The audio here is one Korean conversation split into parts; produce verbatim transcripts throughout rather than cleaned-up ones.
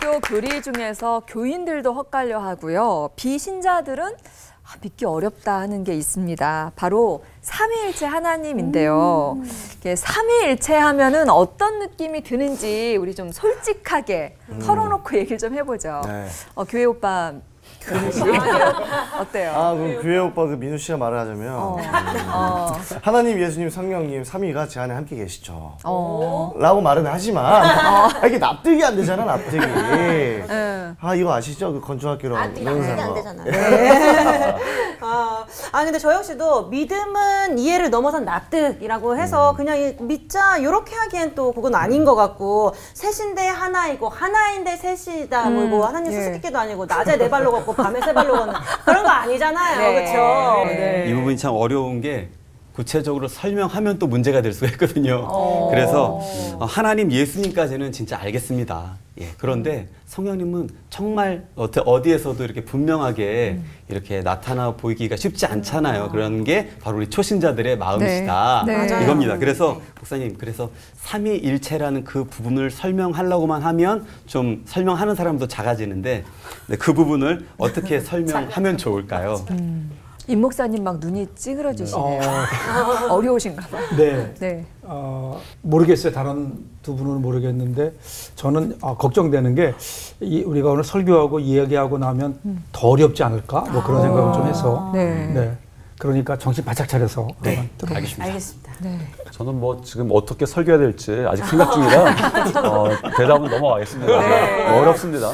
기독교 교리 중에서 교인들도 헛갈려 하고요. 비신자들은 아, 믿기 어렵다 하는 게 있습니다. 바로 삼위일체 하나님인데요. 음. 삼위일체 하면은 어떤 느낌이 드는지 우리 좀 솔직하게 음. 털어놓고 얘기를 좀 해보죠. 네. 어, 교회 오빠 민우 씨 어때요? 아 그럼 교회 오빠 그 민우 씨가 말을 하자면 어. 음. 어. 하나님, 예수님, 성령님 삼위가 제 안에 함께 계시죠. 어. 라고 말은 하지만 어. 아, 이게 납득이 안 되잖아, 납득이. 네. 아 이거 아시죠? 그 건축학개론 납득이 안 되잖아요. 네. 아, 아 근데 저 역시도 믿음은 이해를 넘어선 납득이라고 해서 음. 그냥 믿자 이렇게 하기엔 또 그건 아닌 것 같고, 셋인데 하나이고 하나인데 셋이다 음. 뭐 하나님 수수께끼도 아니고 낮에 네 발로 걷고 밤에 세 발로 걷는 그런 거 아니잖아요. 네. 그렇죠? 네. 이 부분이 참 어려운 게 구체적으로 설명하면 또 문제가 될 수가 있거든요. 오. 그래서 하나님, 예수님까지는 진짜 알겠습니다. 예, 그런데 성령님은 정말 어디에서도 이렇게 분명하게 음. 이렇게 나타나 보이기가 쉽지 않잖아요. 그런 게 바로 우리 초신자들의 마음이시다. 네. 네. 이겁니다. 그래서 목사님, 그래서 삼위일체라는 그 부분을 설명하려고만 하면 좀 설명하는 사람도 작아지는데 그 부분을 어떻게 설명하면 좋을까요? 음. 임 목사님 막 눈이 찌그러지시네요. 어... 어려우신가 봐요. 네. 네. 어, 모르겠어요. 다른 두 분은 모르겠는데 저는 어, 걱정되는 게 이, 우리가 오늘 설교하고 이야기하고 나면 음. 더 어렵지 않을까? 뭐 그런 아... 생각을 좀 해서. 네. 네. 그러니까 정신 바짝 차려서 네. 알겠습니다. 알겠습니다. 네. 저는 뭐 지금 어떻게 설교해야 될지 아직 생각 중이라 어, 대답은 넘어가겠습니다. 네. 어렵습니다.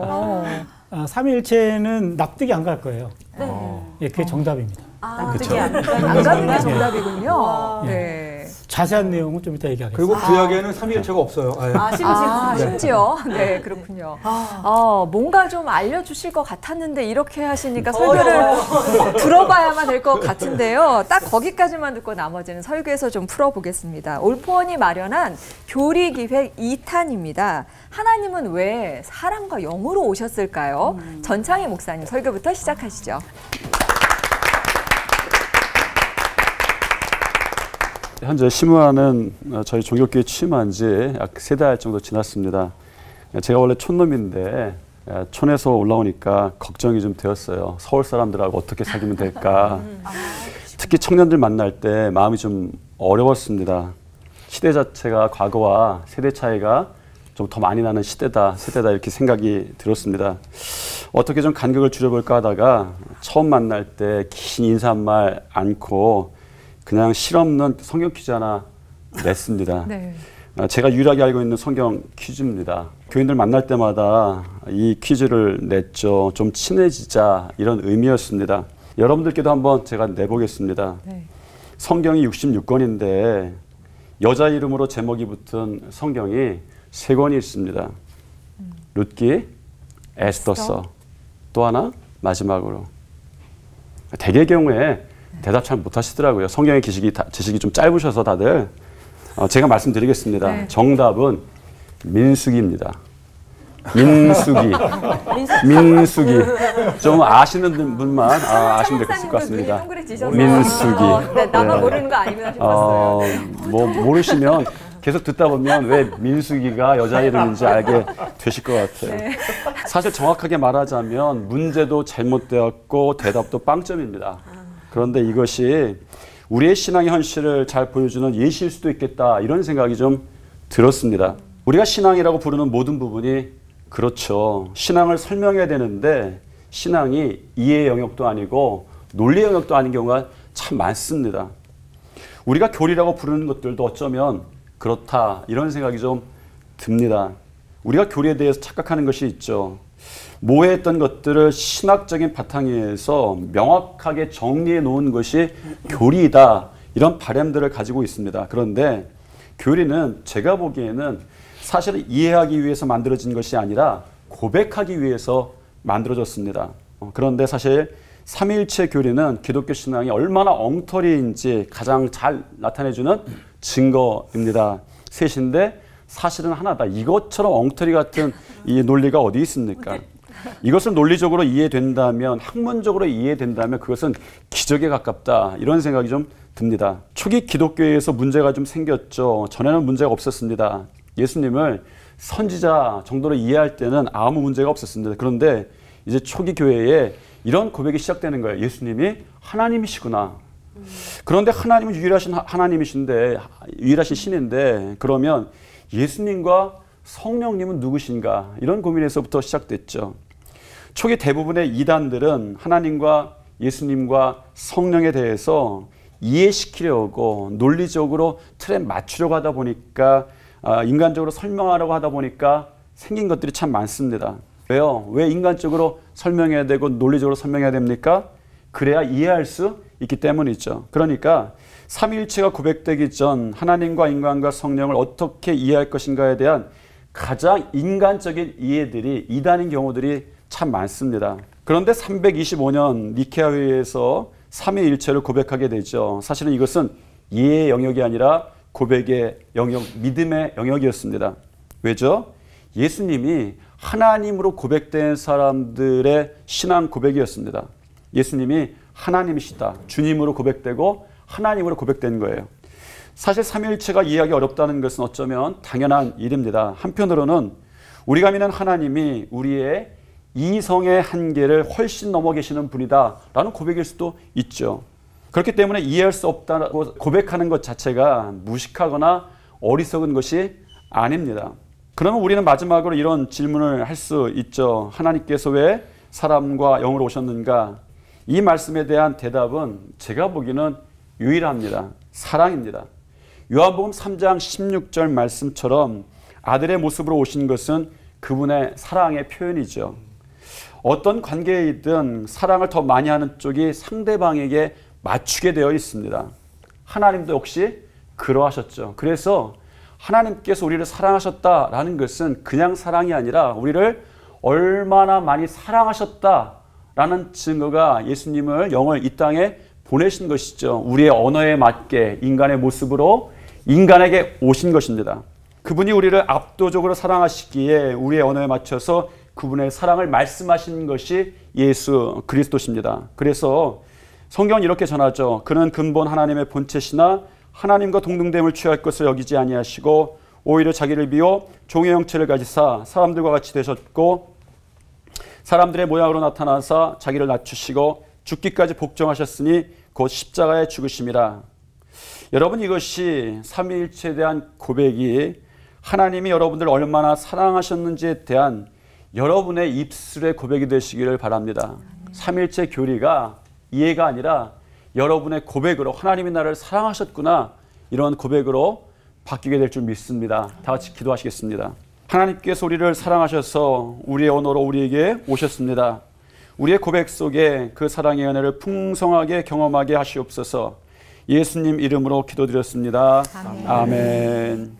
아, 삼위일체는 납득이 안 갈 거예요. 네. 예, 그게 정답입니다. 아, 납득이 안 가는 게 정답이군요. 네. 네. 자세한 내용은 좀 이따 얘기하겠습니다. 그리고 구약에는 삼위일체가 없어요. 아, 심지어. 아, 심지어. 네, 그렇군요. 어, 뭔가 좀 알려주실 것 같았는데 이렇게 하시니까 설교를 들어봐야만 될 것 같은데요. 딱 거기까지만 듣고 나머지는 설교에서 좀 풀어보겠습니다. 올포원이 마련한 교리기획 이 탄입니다. 하나님은 왜 사람과 영으로 오셨을까요? 음. 전창희 목사님 설교부터 시작하시죠. 현재 심우하는 저희 종교교회 취임한 지 약 세 달 정도 지났습니다. 제가 원래 촌놈인데 촌에서 올라오니까 걱정이 좀 되었어요. 서울 사람들하고 어떻게 사귀면 될까. 특히 청년들 만날 때 마음이 좀 어려웠습니다. 시대 자체가 과거와 세대 차이가 좀 더 많이 나는 시대다, 세대다 이렇게 생각이 들었습니다. 어떻게 좀 간격을 줄여볼까 하다가 처음 만날 때 긴 인사 한 말 않고 그냥 실없는 성경 퀴즈 하나 냈습니다. 네. 제가 유일하게 알고 있는 성경 퀴즈입니다. 교인들 만날 때마다 이 퀴즈를 냈죠. 좀 친해지자 이런 의미였습니다. 여러분들께도 한번 제가 내보겠습니다. 네. 성경이 육십육 권인데 여자 이름으로 제목이 붙은 성경이 세 권이 있습니다. 음. 룻기, 에스더서, 또 하나 마지막으로. 대개의 경우에 대답 잘 못하시더라고요. 성경의 지식이, 다, 지식이 좀 짧으셔서 다들. 어, 제가 말씀드리겠습니다. 네. 정답은 민수기입니다. 민수기. 민수기. 좀 아시는 분만 아, 아시면 될 것 같습니다. 민수기. 어, 네, 나만 네. 모르는 거 아니구나 싶었어요. 어, 뭐 모르시면 계속 듣다 보면 왜 민수기가 여자 이름인지 알게 되실 것 같아요. 네. 사실 정확하게 말하자면 문제도 잘못되었고 대답도 빵점입니다. 그런데 이것이 우리의 신앙의 현실을 잘 보여주는 예시일 수도 있겠다 이런 생각이 좀 들었습니다. 우리가 신앙이라고 부르는 모든 부분이 그렇죠. 신앙을 설명해야 되는데 신앙이 이해의 영역도 아니고 논리의 영역도 아닌 경우가 참 많습니다. 우리가 교리라고 부르는 것들도 어쩌면 그렇다 이런 생각이 좀 듭니다. 우리가 교리에 대해서 착각하는 것이 있죠. 모호했던 것들을 신학적인 바탕 위에서 명확하게 정리해 놓은 것이 교리이다 이런 바램들을 가지고 있습니다. 그런데 교리는 제가 보기에는 사실은 이해하기 위해서 만들어진 것이 아니라 고백하기 위해서 만들어졌습니다. 그런데 사실 삼위일체 교리는 기독교 신앙이 얼마나 엉터리인지 가장 잘 나타내주는 증거입니다. 셋인데 사실은 하나다. 이것처럼 엉터리 같은 이 논리가 어디 있습니까? 이것을 논리적으로 이해된다면, 학문적으로 이해된다면 그것은 기적에 가깝다. 이런 생각이 좀 듭니다. 초기 기독교에서 문제가 좀 생겼죠. 전에는 문제가 없었습니다. 예수님을 선지자 정도로 이해할 때는 아무 문제가 없었습니다. 그런데 이제 초기 교회에 이런 고백이 시작되는 거예요. 예수님이 하나님이시구나. 그런데 하나님은 유일하신 하나님이신데, 유일하신 신인데, 그러면 예수님과 성령님은 누구신가? 이런 고민에서부터 시작됐죠. 초기 대부분의 이단들은 하나님과 예수님과 성령에 대해서 이해시키려고 논리적으로 틀에 맞추려고 하다 보니까, 인간적으로 설명하려고 하다 보니까 생긴 것들이 참 많습니다. 왜요? 왜 인간적으로 설명해야 되고 논리적으로 설명해야 됩니까? 그래야 이해할 수 있기 때문이죠. 그러니까 삼위일체가 고백되기 전 하나님과 인간과 성령을 어떻게 이해할 것인가에 대한 가장 인간적인 이해들이 이단인 경우들이 참 많습니다. 그런데 삼백이십오 년 니케아 회의에서 삼위일체를 고백하게 되죠. 사실은 이것은 이해의 영역이 아니라 고백의 영역, 믿음의 영역이었습니다. 왜죠? 예수님이 하나님으로 고백된 사람들의 신앙 고백이었습니다. 예수님이 하나님이시다. 주님으로 고백되고 하나님으로 고백된 거예요. 사실 삼위일체가 이해하기 어렵다는 것은 어쩌면 당연한 일입니다. 한편으로는 우리가 믿는 하나님이 우리의 이성의 한계를 훨씬 넘어 계시는 분이다 라는 고백일 수도 있죠. 그렇기 때문에 이해할 수 없다고 고백하는 것 자체가 무식하거나 어리석은 것이 아닙니다. 그러면 우리는 마지막으로 이런 질문을 할 수 있죠. 하나님께서 왜 사람과 영으로 오셨는가? 이 말씀에 대한 대답은 제가 보기에는 유일합니다. 사랑입니다. 요한복음 삼 장 십육 절 말씀처럼 아들의 모습으로 오신 것은 그분의 사랑의 표현이죠. 어떤 관계이든 사랑을 더 많이 하는 쪽이 상대방에게 맞추게 되어 있습니다. 하나님도 역시 그러하셨죠. 그래서 하나님께서 우리를 사랑하셨다라는 것은 그냥 사랑이 아니라 우리를 얼마나 많이 사랑하셨다라는 증거가 예수님을 영을 이 땅에 보내신 것이죠. 우리의 언어에 맞게 인간의 모습으로 인간에게 오신 것입니다. 그분이 우리를 압도적으로 사랑하시기에 우리의 언어에 맞춰서 그분의 사랑을 말씀하신 것이 예수 그리스도십니다. 그래서 성경은 이렇게 전하죠. 그는 근본 하나님의 본체시나 하나님과 동등됨을 취할 것을 여기지 아니하시고 오히려 자기를 비워 종의 형체를 가지사 사람들과 같이 되셨고 사람들의 모양으로 나타나사 자기를 낮추시고 죽기까지 복종하셨으니 곧 십자가에 죽으심이라. 여러분, 이것이 삼위일체에 대한 고백이 하나님이 여러분들을 얼마나 사랑하셨는지에 대한 여러분의 입술의 고백이 되시기를 바랍니다. 삼위일체 교리가 이해가 아니라 여러분의 고백으로 하나님이 나를 사랑하셨구나, 이런 고백으로 바뀌게 될 줄 믿습니다. 다 같이 기도하시겠습니다. 하나님께서 우리를 사랑하셔서 우리의 언어로 우리에게 오셨습니다. 우리의 고백 속에 그 사랑의 은혜를 풍성하게 경험하게 하시옵소서. 예수님 이름으로 기도드렸습니다. 아멘. 아멘.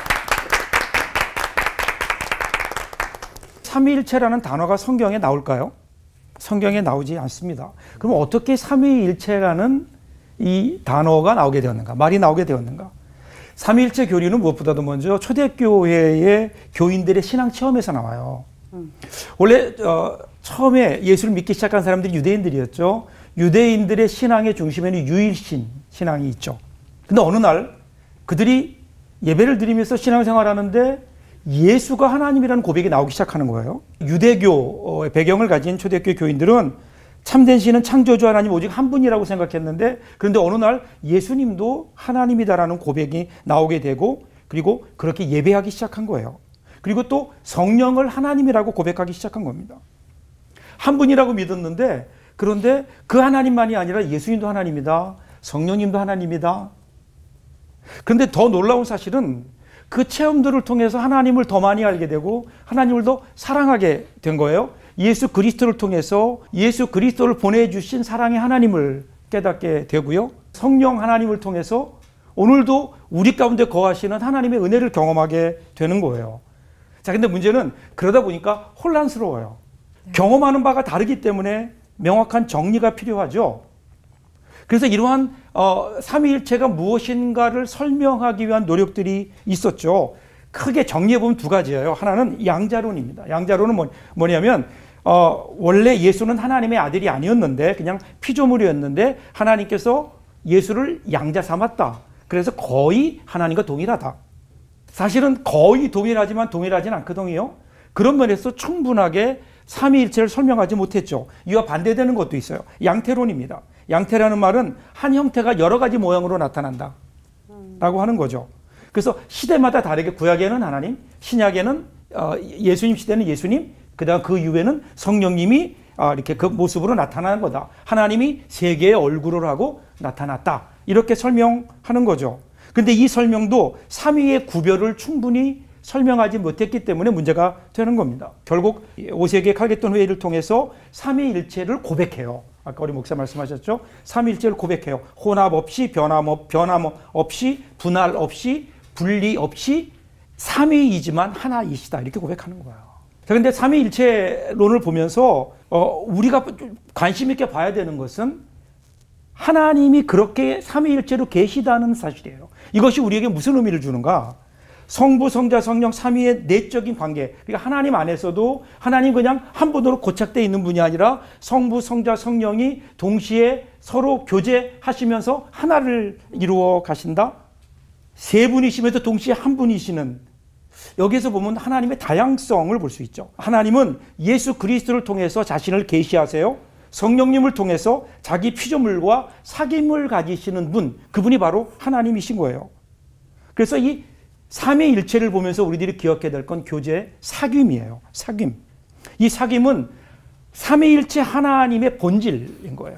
삼위일체라는 단어가 성경에 나올까요? 성경에 나오지 않습니다. 그럼 어떻게 삼위일체라는 이 단어가 나오게 되었는가? 말이 나오게 되었는가? 삼위일체 교리는 무엇보다도 먼저 초대교회의 교인들의 신앙 체험에서 나와요. 음. 원래 어, 처음에 예수를 믿기 시작한 사람들이 유대인들이었죠. 유대인들의 신앙의 중심에는 유일신 신앙이 있죠. 근데 어느 날 그들이 예배를 드리면서 신앙생활하는데 예수가 하나님이라는 고백이 나오기 시작하는 거예요. 유대교의 배경을 가진 초대교회 교인들은 참된 신은 창조주 하나님 오직 한 분이라고 생각했는데, 그런데 어느 날 예수님도 하나님이다라는 고백이 나오게 되고, 그리고 그렇게 예배하기 시작한 거예요. 그리고 또 성령을 하나님이라고 고백하기 시작한 겁니다. 한 분이라고 믿었는데, 그런데 그 하나님만이 아니라 예수님도 하나님이다, 성령님도 하나님이다. 그런데 더 놀라운 사실은 그 체험들을 통해서 하나님을 더 많이 알게 되고 하나님을 더 사랑하게 된 거예요. 예수 그리스도를 통해서 예수 그리스도를 보내주신 사랑의 하나님을 깨닫게 되고요. 성령 하나님을 통해서 오늘도 우리 가운데 거하시는 하나님의 은혜를 경험하게 되는 거예요. 자, 근데 문제는 그러다 보니까 혼란스러워요. 네. 경험하는 바가 다르기 때문에 명확한 정리가 필요하죠. 그래서 이러한 어, 삼위일체가 무엇인가를 설명하기 위한 노력들이 있었죠. 크게 정리해보면 두 가지예요. 하나는 양자론입니다. 양자론은 뭐, 뭐냐면 어, 원래 예수는 하나님의 아들이 아니었는데 그냥 피조물이었는데 하나님께서 예수를 양자 삼았다. 그래서 거의 하나님과 동일하다. 사실은 거의 동일하지만 동일하진 않거든요. 그런 면에서 충분하게 삼위일체를 설명하지 못했죠. 이와 반대되는 것도 있어요. 양태론입니다. 양태라는 말은 한 형태가 여러 가지 모양으로 나타난다 라고 하는 거죠. 그래서 시대마다 다르게 구약에는 하나님, 신약에는 어, 예수님 시대는 예수님, 그다음 그 이후에는 성령님이 어, 이렇게 그 모습으로 나타나는 거다. 하나님이 세 개의 얼굴을 하고 나타났다. 이렇게 설명하는 거죠. 근데 이 설명도 삼위의 구별을 충분히 설명하지 못했기 때문에 문제가 되는 겁니다. 결국 오세계 칼게돈 회의를 통해서 삼위일체를 고백해요. 아까 우리 목사 말씀하셨죠? 삼위일체를 고백해요. 혼합 없이, 변함, 없, 변함 없이, 분할 없이, 분리 없이 삼위이지만 하나이시다. 이렇게 고백하는 거예요. 그런데 삼위일체론을 보면서 어, 우리가 관심 있게 봐야 되는 것은 하나님이 그렇게 삼위일체로 계시다는 사실이에요. 이것이 우리에게 무슨 의미를 주는가? 성부, 성자, 성령 삼위의 내적인 관계. 그러니까 하나님 안에서도 하나님 그냥 한 분으로 고착되어 있는 분이 아니라 성부, 성자, 성령이 동시에 서로 교제하시면서 하나를 이루어 가신다. 세 분이시면서 동시에 한 분이시는, 여기에서 보면 하나님의 다양성을 볼 수 있죠. 하나님은 예수 그리스도를 통해서 자신을 계시하세요. 성령님을 통해서 자기 피조물과 사귐을 가지시는 분, 그분이 바로 하나님이신 거예요. 그래서 이 삼위일체를 보면서 우리들이 기억해야 될 건 교제, 사귐이에요. 사귐. 이 사귐은 삼위일체 하나님의 본질인 거예요.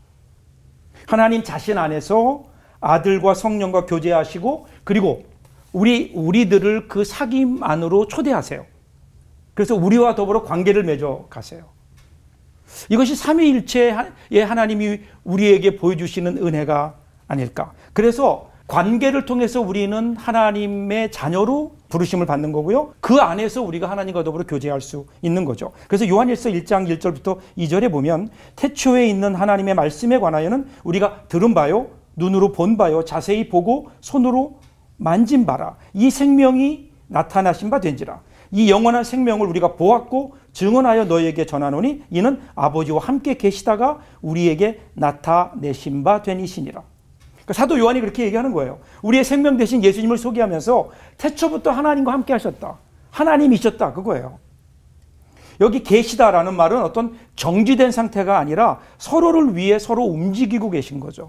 하나님 자신 안에서 아들과 성령과 교제하시고, 그리고 우리, 우리들을 그 사귐 안으로 초대하세요. 그래서 우리와 더불어 관계를 맺어 가세요. 이것이 삼위일체의 하나님이 우리에게 보여주시는 은혜가 아닐까. 그래서 관계를 통해서 우리는 하나님의 자녀로 부르심을 받는 거고요. 그 안에서 우리가 하나님과 더불어 교제할 수 있는 거죠. 그래서 요한일서 일 장 일 절부터 이 절에 보면 태초에 있는 하나님의 말씀에 관하여는 우리가 들은 바요, 눈으로 본 바요, 자세히 보고 손으로 만진 바라. 이 생명이 나타나신 바 된지라. 이 영원한 생명을 우리가 보았고 증언하여 너희에게 전하노니 이는 아버지와 함께 계시다가 우리에게 나타내신 바 되니시니라. 그러니까 사도 요한이 그렇게 얘기하는 거예요. 우리의 생명 대신 예수님을 소개하면서 태초부터 하나님과 함께 하셨다. 하나님이셨다. 그거예요. 여기 계시다라는 말은 어떤 정지된 상태가 아니라 서로를 위해 서로 움직이고 계신 거죠.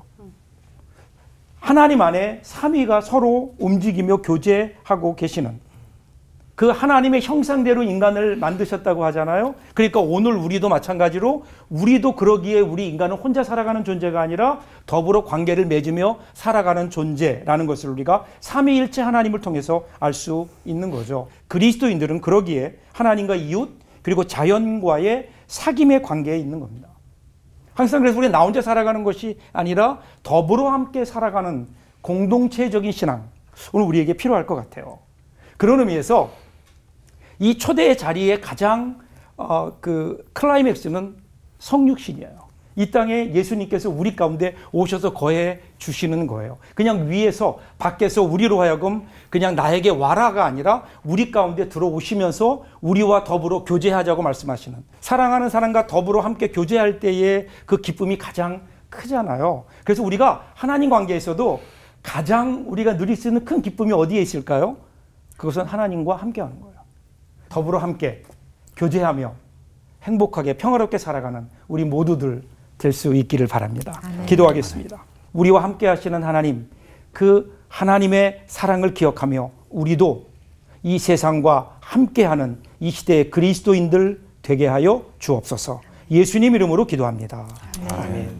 하나님 안에 삼위가 서로 움직이며 교제하고 계시는, 그 하나님의 형상대로 인간을 만드셨다고 하잖아요. 그러니까 오늘 우리도 마찬가지로 우리도 그러기에 우리 인간은 혼자 살아가는 존재가 아니라 더불어 관계를 맺으며 살아가는 존재라는 것을 우리가 삼위일체 하나님을 통해서 알 수 있는 거죠. 그리스도인들은 그러기에 하나님과 이웃 그리고 자연과의 사귐의 관계에 있는 겁니다. 항상 그래서 우리 나 혼자 살아가는 것이 아니라 더불어 함께 살아가는 공동체적인 신앙, 오늘 우리에게 필요할 것 같아요. 그런 의미에서 이 초대의 자리의 가장 어, 그 클라이맥스는 성육신이에요. 이 땅에 예수님께서 우리 가운데 오셔서 거해 주시는 거예요. 그냥 위에서 밖에서 우리로 하여금 그냥 나에게 와라가 아니라 우리 가운데 들어오시면서 우리와 더불어 교제하자고 말씀하시는, 사랑하는 사람과 더불어 함께 교제할 때의 그 기쁨이 가장 크잖아요. 그래서 우리가 하나님 관계에서도 가장 우리가 누릴 수 있는 큰 기쁨이 어디에 있을까요? 그것은 하나님과 함께하는 거예요. 더불어 함께 교제하며 행복하게 평화롭게 살아가는 우리 모두들 될 수 있기를 바랍니다. 아멘. 기도하겠습니다. 우리와 함께 하시는 하나님, 그 하나님의 사랑을 기억하며 우리도 이 세상과 함께하는 이 시대의 그리스도인들 되게 하여 주옵소서. 예수님 이름으로 기도합니다. 아멘. 아멘.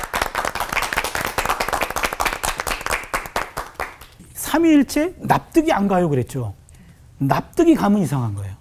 삼위일체 납득이 안 가요 그랬죠. 납득이 가면 이상한 거예요.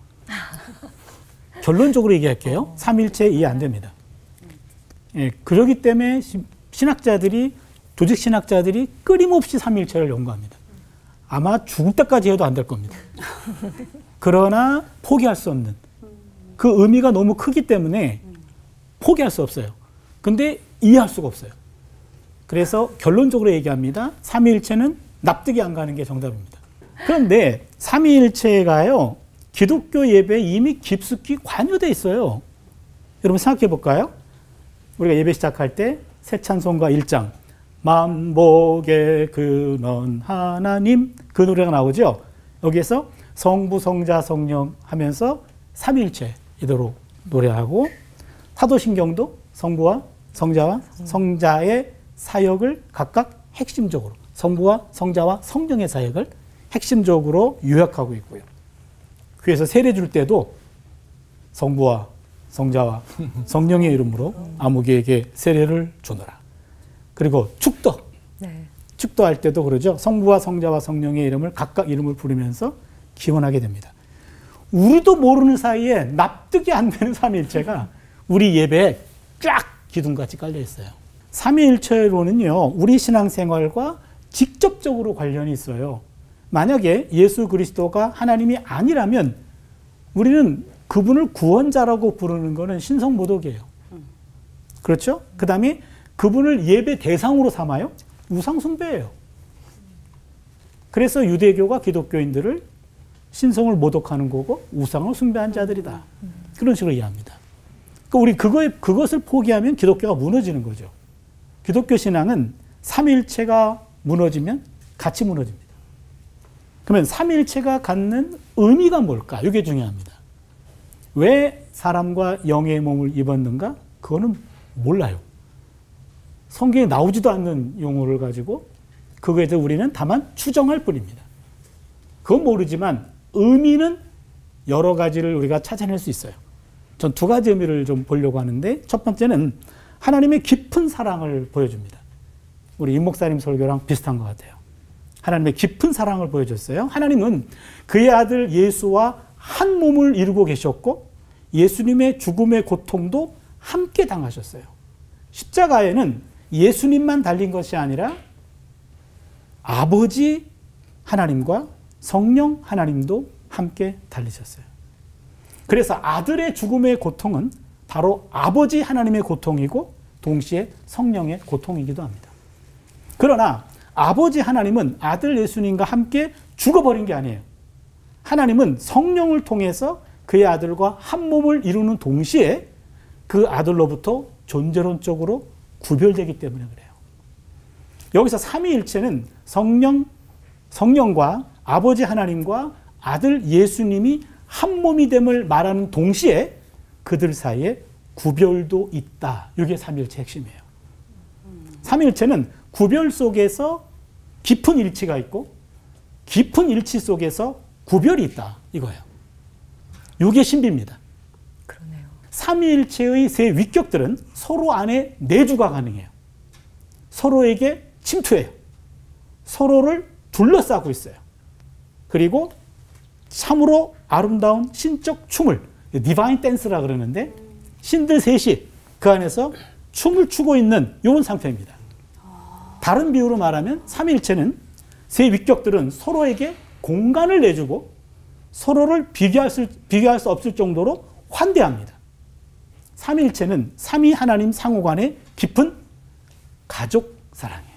결론적으로 얘기할게요. 삼위일체 이해 안 됩니다. 예, 그렇기 때문에 신학자들이, 조직 신학자들이 끊임없이 삼위일체를 연구합니다. 아마 죽을 때까지 해도 안 될 겁니다. 그러나 포기할 수 없는, 그 의미가 너무 크기 때문에 포기할 수 없어요. 근데 이해할 수가 없어요. 그래서 결론적으로 얘기합니다. 삼위일체는 납득이 안 가는 게 정답입니다. 그런데 삼위일체가요, 기독교 예배에 이미 깊숙이 관여되어 있어요. 여러분 생각해 볼까요? 우리가 예배 시작할 때 새 찬송가 일 장 만복의 근원 하나님, 그 노래가 나오죠. 여기에서 성부, 성자, 성령 하면서 삼위일체 이대로 노래하고 사도신경도 성부와 성자와 성자의 사역을 각각 핵심적으로 성부와 성자와 성령의 사역을 핵심적으로 요약하고 있고요. 그래서 세례 줄 때도 성부와 성자와 성령의 이름으로 아무개에게 세례를 주노라. 그리고 축도. 네. 축도할 때도 그러죠. 성부와 성자와 성령의 이름을 각각 이름을 부르면서 기원하게 됩니다. 우리도 모르는 사이에 납득이 안 되는 삼위일체가 우리 예배에 쫙 기둥같이 깔려 있어요. 삼위일체로는요, 우리 신앙생활과 직접적으로 관련이 있어요. 만약에 예수 그리스도가 하나님이 아니라면 우리는 그분을 구원자라고 부르는 것은 신성모독이에요. 그렇죠? 그 다음에 그분을 예배 대상으로 삼아요? 우상숭배예요. 그래서 유대교가 기독교인들을 신성을 모독하는 거고 우상을 숭배한 자들이다. 그런 식으로 이해합니다. 그러니까 우리 그거에, 그것을 포기하면 기독교가 무너지는 거죠. 기독교 신앙은 삼위일체가 무너지면 같이 무너집니다. 그러면 삼위일체가 갖는 의미가 뭘까? 이게 중요합니다. 왜 사람과 영의 몸을 입었는가? 그거는 몰라요. 성경에 나오지도 않는 용어를 가지고 그거에 대해서 우리는 다만 추정할 뿐입니다. 그건 모르지만 의미는 여러 가지를 우리가 찾아낼 수 있어요. 전 두 가지 의미를 좀 보려고 하는데 첫 번째는 하나님의 깊은 사랑을 보여줍니다. 우리 임 목사님 설교랑 비슷한 것 같아요. 하나님의 깊은 사랑을 보여줬어요. 하나님은 그의 아들 예수와 한 몸을 이루고 계셨고 예수님의 죽음의 고통도 함께 당하셨어요. 십자가에는 예수님만 달린 것이 아니라 아버지 하나님과 성령 하나님도 함께 달리셨어요. 그래서 아들의 죽음의 고통은 바로 아버지 하나님의 고통이고 동시에 성령의 고통이기도 합니다. 그러나 아버지 하나님은 아들 예수님과 함께 죽어버린 게 아니에요. 하나님은 성령을 통해서 그의 아들과 한 몸을 이루는 동시에 그 아들로부터 존재론적으로 구별되기 때문에 그래요. 여기서 삼위일체는 성령, 성령과 아버지 하나님과 아들 예수님이 한 몸이 됨을 말하는 동시에 그들 사이에 구별도 있다. 이게 삼위일체 핵심이에요. 삼위일체는 구별 속에서 깊은 일치가 있고 깊은 일치 속에서 구별이 있다. 이거예요. 이게 신비입니다. 그러네요. 삼위일체의 세 위격들은 서로 안에 내주가 가능해요. 서로에게 침투해요. 서로를 둘러싸고 있어요. 그리고 참으로 아름다운 신적 춤을 디바인 댄스라 그러는데 신들 셋이 그 안에서 춤을 추고 있는 이런 상태입니다. 다른 비유로 말하면 삼위일체는 세 위격들은 서로에게 공간을 내주고 서로를 비교할 수, 비교할 수 없을 정도로 환대합니다. 삼위일체는 삼위 하나님 상호 간의 깊은 가족 사랑이에요.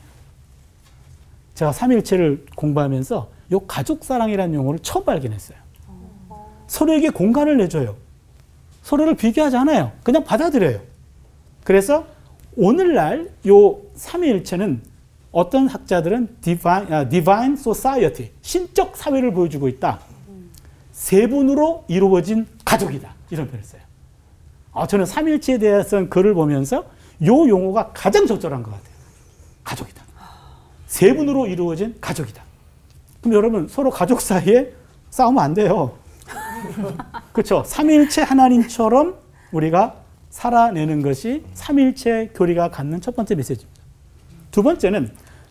제가 삼위일체를 공부하면서 이 가족 사랑이라는 용어를 처음 발견했어요. 서로에게 공간을 내줘요. 서로를 비교하지 않아요. 그냥 받아들여요. 그래서 오늘날 이 삼위일체는 어떤 학자들은 Divine, uh, Divine Society, 신적 사회를 보여주고 있다. 세 분으로 이루어진 가족이다. 이런 표현을 써요. 아, 저는 삼위일체에 대해서는 글을 보면서 이 용어가 가장 적절한 것 같아요. 가족이다. 세 분으로 이루어진 가족이다. 그럼 여러분 서로 가족 사이에 싸우면 안 돼요. 그렇죠. 삼위일체 하나님처럼 우리가 살아내는 것이 삼위일체 교리가 갖는 첫 번째 메시지입니다. 두 번째는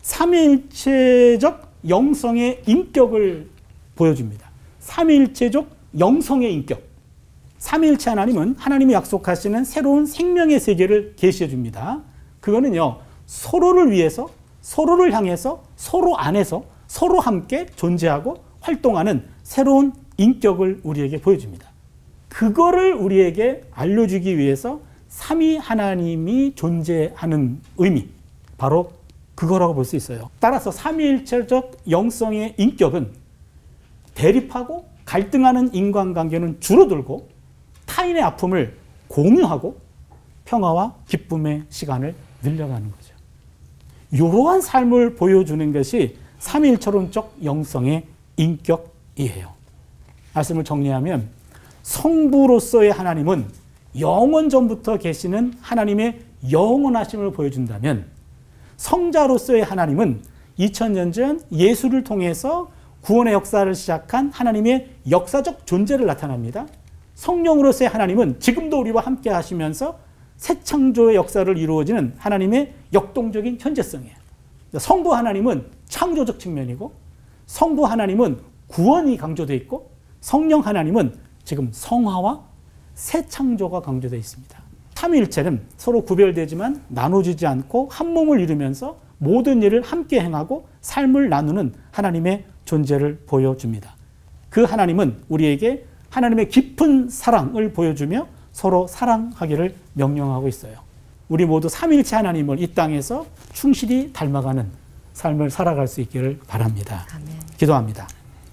삼위일체적 영성의 인격을 보여줍니다. 삼위일체적 영성의 인격. 삼위일체 하나님은 하나님이 약속하시는 새로운 생명의 세계를 계시해 줍니다. 그거는요, 서로를 위해서, 서로를 향해서, 서로 안에서, 서로 함께 존재하고 활동하는 새로운 인격을 우리에게 보여줍니다. 그거를 우리에게 알려주기 위해서 삼위 하나님이 존재하는 의미, 바로 그거라고 볼 수 있어요. 따라서 삼위일체적 영성의 인격은 대립하고 갈등하는 인간관계는 줄어들고 타인의 아픔을 공유하고 평화와 기쁨의 시간을 늘려가는 거죠. 이러한 삶을 보여주는 것이 삼위일체론적 영성의 인격 이에요. 말씀을 정리하면 성부로서의 하나님은 영원 전부터 계시는 하나님의 영원하심을 보여준다면 성자로서의 하나님은 이천 년 전 예수를 통해서 구원의 역사를 시작한 하나님의 역사적 존재를 나타납니다. 성령으로서의 하나님은 지금도 우리와 함께 하시면서 새 창조의 역사를 이루어지는 하나님의 역동적인 현재성이에요. 성부 하나님은 창조적 측면이고 성부 하나님은 구원이 강조되어 있고 성령 하나님은 지금 성화와 새 창조가 강조되어 있습니다. 삼위일체는 서로 구별되지만 나눠지지 않고 한 몸을 이루면서 모든 일을 함께 행하고 삶을 나누는 하나님의 존재를 보여줍니다. 그 하나님은 우리에게 하나님의 깊은 사랑을 보여주며 서로 사랑하기를 명령하고 있어요. 우리 모두 삼위일체 하나님을 이 땅에서 충실히 닮아가는 삶을 살아갈 수 있기를 바랍니다. 아멘. 기도합니다.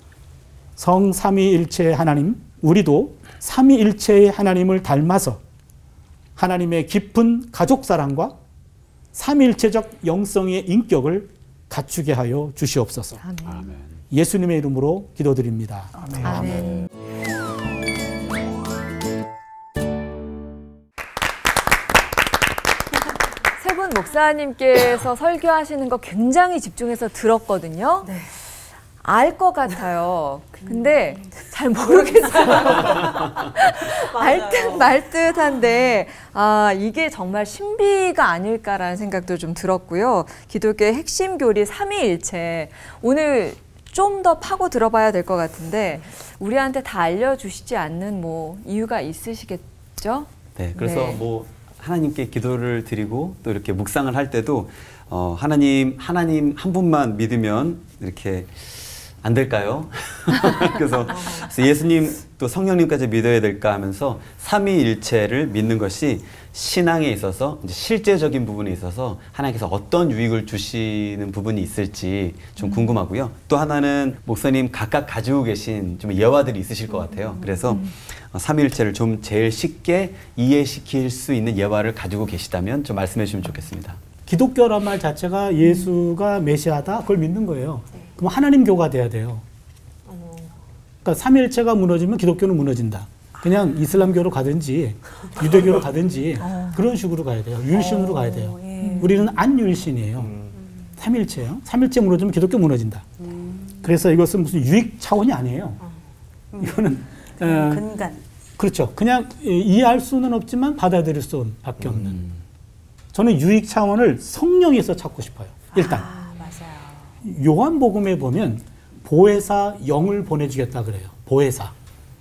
성삼위일체 하나님, 우리도 삼위일체의 하나님을 닮아서 하나님의 깊은 가족사랑과 삼위일체적 영성의 인격을 갖추게 하여 주시옵소서. 아멘. 예수님의 이름으로 기도드립니다. 아멘. 아멘. 세 분 목사님께서 설교하시는 거 굉장히 집중해서 들었거든요. 네. 알 것 같아요. 근데 잘 모르겠어요. 알듯 말듯한데 아 이게 정말 신비가 아닐까라는 생각도 좀 들었고요. 기독교의 핵심 교리 삼위일체 오늘 좀 더 파고 들어봐야 될 것 같은데 우리한테 다 알려주시지 않는 뭐 이유가 있으시겠죠? 네, 그래서 네. 뭐 하나님께 기도를 드리고 또 이렇게 묵상을 할 때도 어, 하나님 하나님 한 분만 믿으면 이렇게 안 될까요? 그래서, 그래서 예수님 또 성령님까지 믿어야 될까 하면서 삼위일체를 믿는 것이 신앙에 있어서 이제 실제적인 부분에 있어서 하나님께서 어떤 유익을 주시는 부분이 있을지 좀 궁금하고요. 또 하나는 목사님 각각 가지고 계신 좀 예화들이 있으실 것 같아요. 그래서 삼위일체를 좀 제일 쉽게 이해시킬 수 있는 예화를 가지고 계시다면 좀 말씀해 주시면 좋겠습니다. 기독교란 말 자체가 예수가 메시아다 그걸 믿는 거예요. 그럼 하나님 교가 돼야 돼요. 그러니까 삼위일체가 무너지면 기독교는 무너진다. 그냥 이슬람교로 가든지 유대교로 가든지 그런 식으로 가야 돼요. 율신으로 가야 돼요. 우리는 안율신이에요. 삼위일체예요. 삼위일체 무너지면 기독교 무너진다. 그래서 이것은 무슨 유익 차원이 아니에요. 이거는 어, 근간. 그렇죠. 그냥 이해할 수는 없지만 받아들일 수밖에 없는. 음. 저는 유익 차원을 성령에서 찾고 싶어요. 일단. 아, 맞아요. 요한복음에 보면 보혜사 영을 보내주겠다 그래요. 보혜사.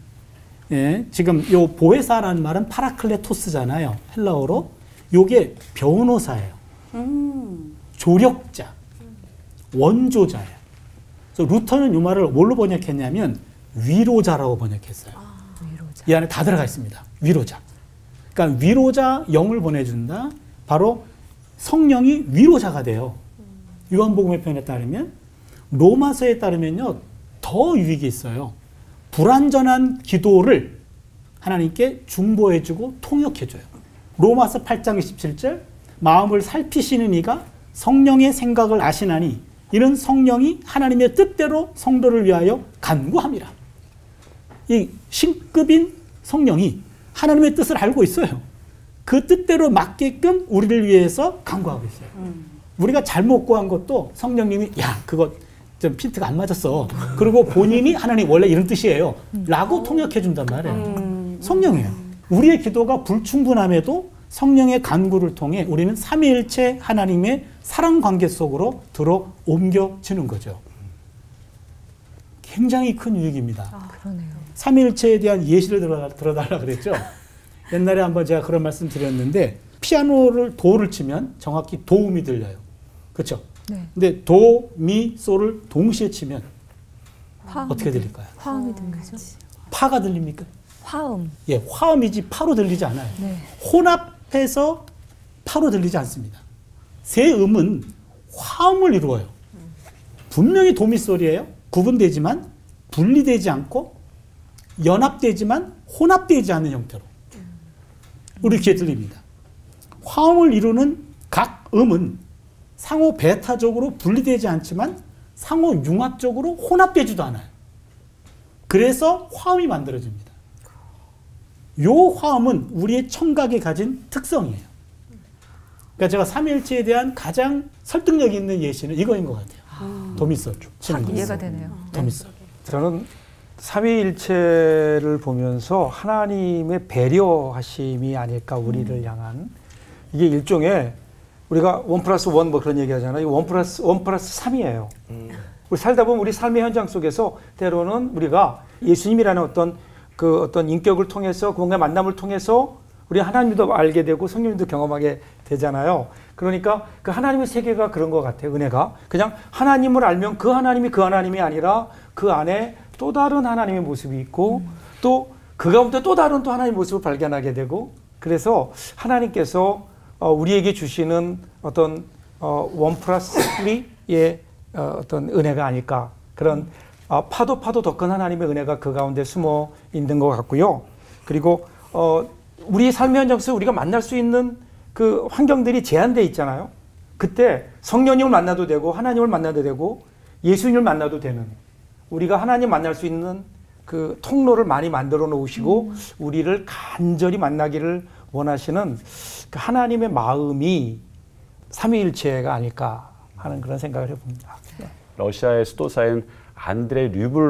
예, 지금 요 보혜사라는 말은 파라클레토스잖아요. 헬라어로. 요게 변호사예요. 음. 조력자. 원조자예요. 그래서 루터는 요 말을 뭘로 번역했냐면 위로자라고 번역했어요. 아, 위로자. 이 안에 다 들어가 있습니다. 위로자. 그러니까 위로자 영을 보내준다. 바로 성령이 위로자가 돼요. 요한복음의 표현에 따르면 로마서에 따르면요 더 유익이 있어요. 불완전한 기도를 하나님께 중보해주고 통역해줘요. 로마서 팔 장 이십칠 절 마음을 살피시는 이가 성령의 생각을 아시나니 이는 성령이 하나님의 뜻대로 성도를 위하여 간구함이라. 이 신급인 성령이 하나님의 뜻을 알고 있어요. 그 뜻대로 맞게끔 우리를 위해서 간구하고 있어요. 음. 우리가 잘못 구한 것도 성령님이 야 그거 좀 핀트가 안 맞았어. 그리고 본인이 하나님 원래 이런 뜻이에요. 라고 통역해 준단 말이에요. 음. 성령이에요. 우리의 기도가 불충분함에도 성령의 간구를 통해 우리는 삼위일체 하나님의 사랑 관계 속으로 들어 옮겨지는 거죠. 굉장히 큰 유익입니다. 아, 그러네요. 삼위일체에 대한 예시를 들어, 들어달라 그랬죠. 옛날에 한번 제가 그런 말씀 드렸는데 피아노를 도를 치면 정확히 도음이 들려요. 그렇죠? 네. 근데 도, 미, 소를 동시에 치면 어떻게 들릴까요? 화음이 들리죠. 파가 들립니까? 화음. 예, 화음이지 파로 들리지 않아요. 네. 혼합해서 파로 들리지 않습니다. 세 음은 화음을 이루어요. 분명히 도미 소리예요. 구분되지만 분리되지 않고 연합되지만 혼합되지 않는 형태로 우리 귀에 들립니다. 화음을 이루는 각 음은 상호 베타적으로 분리되지 않지만 상호 융합적으로 혼합되지도 않아요. 그래서 화음이 만들어집니다. 요 화음은 우리의 청각이 가진 특성이에요. 그러니까 제가 삼위일체에 대한 가장 설득력 있는 예시는 이거인 것 같아요. 아. 도미소주. 딱 이해가 되네요. 도미소. 저는 삼위일체를 보면서 하나님의 배려하심이 아닐까 우리를 음. 향한 이게 일종의 우리가 원 플러스 원 뭐 그런 얘기 하잖아요. 원 플러스 원 플러스 삼이에요. 음. 우리 살다 보면 우리 삶의 현장 속에서 때로는 우리가 예수님이라는 어떤 그 어떤 인격을 통해서 그분과의 만남을 통해서 우리 하나님도 알게 되고 성령님도 경험하게 되잖아요. 그러니까 그 하나님의 세계가 그런 것 같아요. 은혜가 그냥 하나님을 알면 그 하나님이 그 하나님이 아니라 그 안에 또 다른 하나님의 모습이 있고 음. 또 그 가운데 또 다른 또 하나님의 모습을 발견하게 되고 그래서 하나님께서 어, 우리에게 주시는 어떤 어, 원 플러스 쓰리의 어, 어떤 은혜가 아닐까 그런 어, 파도 파도 더 큰 하나님의 은혜가 그 가운데 숨어 있는 것 같고요. 그리고 어, 우리 삶의 현장에서 우리가 만날 수 있는 그 환경들이 제한되어 있잖아요. 그때 성령님을 만나도 되고 하나님을 만나도 되고 예수님을 만나도 되는 우리가 하나님 만날 수 있는 그 통로를 많이 만들어 놓으시고 음. 우리를 간절히 만나기를 원하시는 그 하나님의 마음이 삼위일체가 아닐까 하는 그런 생각을 해봅니다. 네. 러시아의 수도사인 안드레이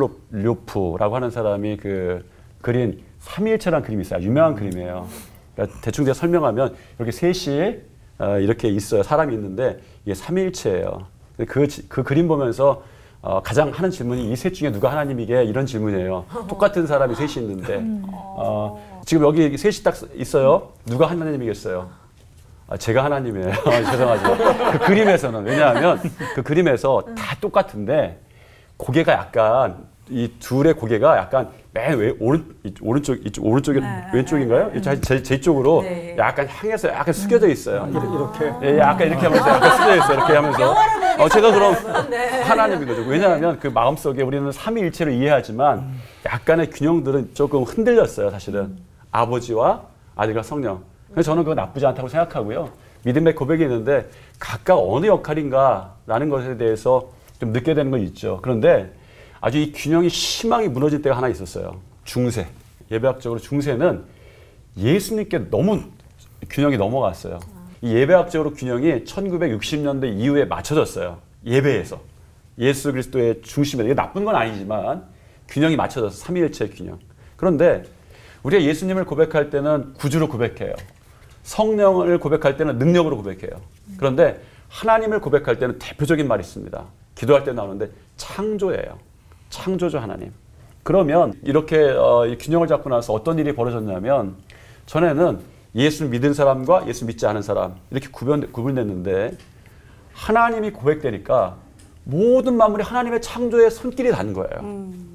류블로프라고 하는 사람이 그 그린 삼위일체라는 그림이 있어요. 유명한 음. 그림이에요. 그러니까 대충 제가 설명하면 이렇게 셋이 어, 이렇게 있어요. 사람이 있는데 이게 삼위일체예요. 그, 그 그림 보면서 어, 가장 하는 질문이 이 셋 중에 누가 하나님이게 이런 질문이에요. 똑같은 사람이 셋이 있는데 어, 지금 여기 셋이 딱 있어요. 누가 하나님이겠어요? 아, 제가 하나님이에요. 죄송하죠. 그 그림에서는 왜냐하면 그 그림에서 다 똑같은데 고개가 약간 이 둘의 고개가 약간 맨 왼, 오른, 오른쪽, 이쪽, 오른쪽에 네, 왼쪽인가요? 네. 제, 제 쪽으로 네. 약간 향해서 약간 숙여져 있어요. 음. 이렇게. 예, 약간 이렇게 하면서 약간 숙여져 있어요. 이렇게 하면서. 어, 제가 그럼 네. 하나님인 거죠. 왜냐하면 그 마음속에 우리는 삼위일체를 이해하지만 음. 약간의 균형들은 조금 흔들렸어요. 사실은. 음. 아버지와 아들과 성령. 그래서 저는 그거 나쁘지 않다고 생각하고요. 믿음의 고백이 있는데 각각 어느 역할인가라는 것에 대해서 좀 늦게 되는 건 있죠. 그런데 아주 이 균형이 심하게 무너질 때가 하나 있었어요. 중세. 예배학적으로 중세는 예수님께 너무 균형이 넘어갔어요. 이 예배학적으로 균형이 천구백육십 년대 이후에 맞춰졌어요. 예배에서. 예수 그리스도의 중심에. 이게 나쁜 건 아니지만 균형이 맞춰져서 삼위일체 균형. 그런데 우리가 예수님을 고백할 때는 구주로 고백해요. 성령을 고백할 때는 능력으로 고백해요. 그런데 하나님을 고백할 때는 대표적인 말이 있습니다. 기도할 때 나오는데 창조예요. 창조주 하나님. 그러면 이렇게 어, 이 균형을 잡고 나서 어떤 일이 벌어졌냐면 전에는 예수 믿은 사람과 예수 믿지 않은 사람 이렇게 구분, 구분됐는데 하나님이 고백되니까 모든 만물이 하나님의 창조의 손길이 닿는 거예요. 음.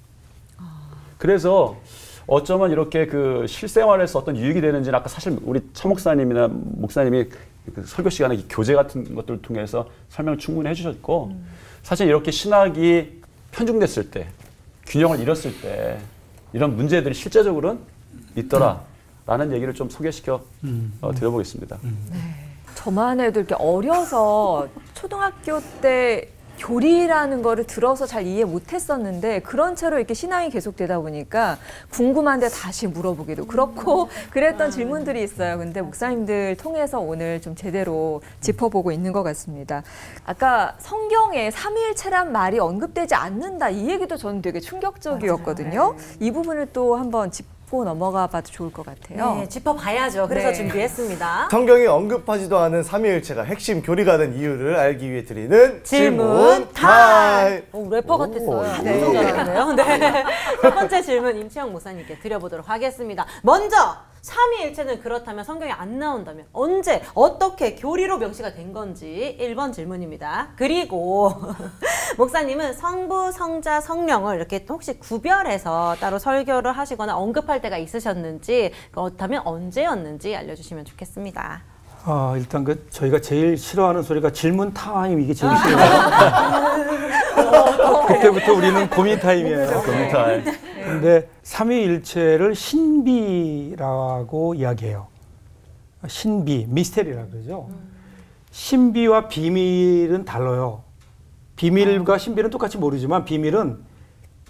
그래서 어쩌면 이렇게 그 실생활에서 어떤 유익이 되는지는 아까 사실 우리 차 목사님이나 목사님이 그 설교 시간에 교재 같은 것들을 통해서 설명을 충분히 해주셨고 음. 사실 이렇게 신학이 편중됐을 때, 균형을 잃었을 때 이런 문제들이 실제적으로는 있더라라는 얘기를 좀 소개시켜 음. 어, 드려보겠습니다. 음. 네. 저만 해도 이렇게 어려서 초등학교 때 교리라는 거를 들어서 잘 이해 못했었는데 그런 채로 이렇게 신앙이 계속되다 보니까 궁금한데 다시 물어보기도 그렇고 그랬던 질문들이 있어요. 근데 목사님들 통해서 오늘 좀 제대로 짚어보고 있는 것 같습니다. 아까 성경에 삼위일체란 말이 언급되지 않는다 이 얘기도 저는 되게 충격적이었거든요. 이 부분을 또 한번 짚 넘어가 봐도 좋을 것 같아요. 네, 짚어봐야죠. 그래서 네. 준비했습니다. 성경이 언급하지도 않은 삼위일체가 핵심 교리가 된 이유를 알기 위해 드리는 질문 타임! 오, 래퍼 같았어요. 네. 엄청 잘하는데요. 네. 첫 번째 질문 임채영 목사님께 드려보도록 하겠습니다. 먼저 삼위일체는 그렇다면 성경에 안 나온다면 언제 어떻게 교리로 명시가 된 건지 일 번 질문입니다. 그리고 목사님은 성부, 성자, 성령을 이렇게 혹시 구별해서 따로 설교를 하시거나 언급할 때가 있으셨는지 그렇다면 언제였는지 알려주시면 좋겠습니다. 아, 일단 그 저희가 제일 싫어하는 소리가 질문 타임 이게 제일 싫어요. 그때부터 우리는 고민 타임이에요. 고민 타임. 근데 삼위일체를 신비라고 이야기해요. 신비, 미스테리라고 그러죠. 신비와 비밀은 달라요. 비밀과 신비는 똑같이 모르지만 비밀은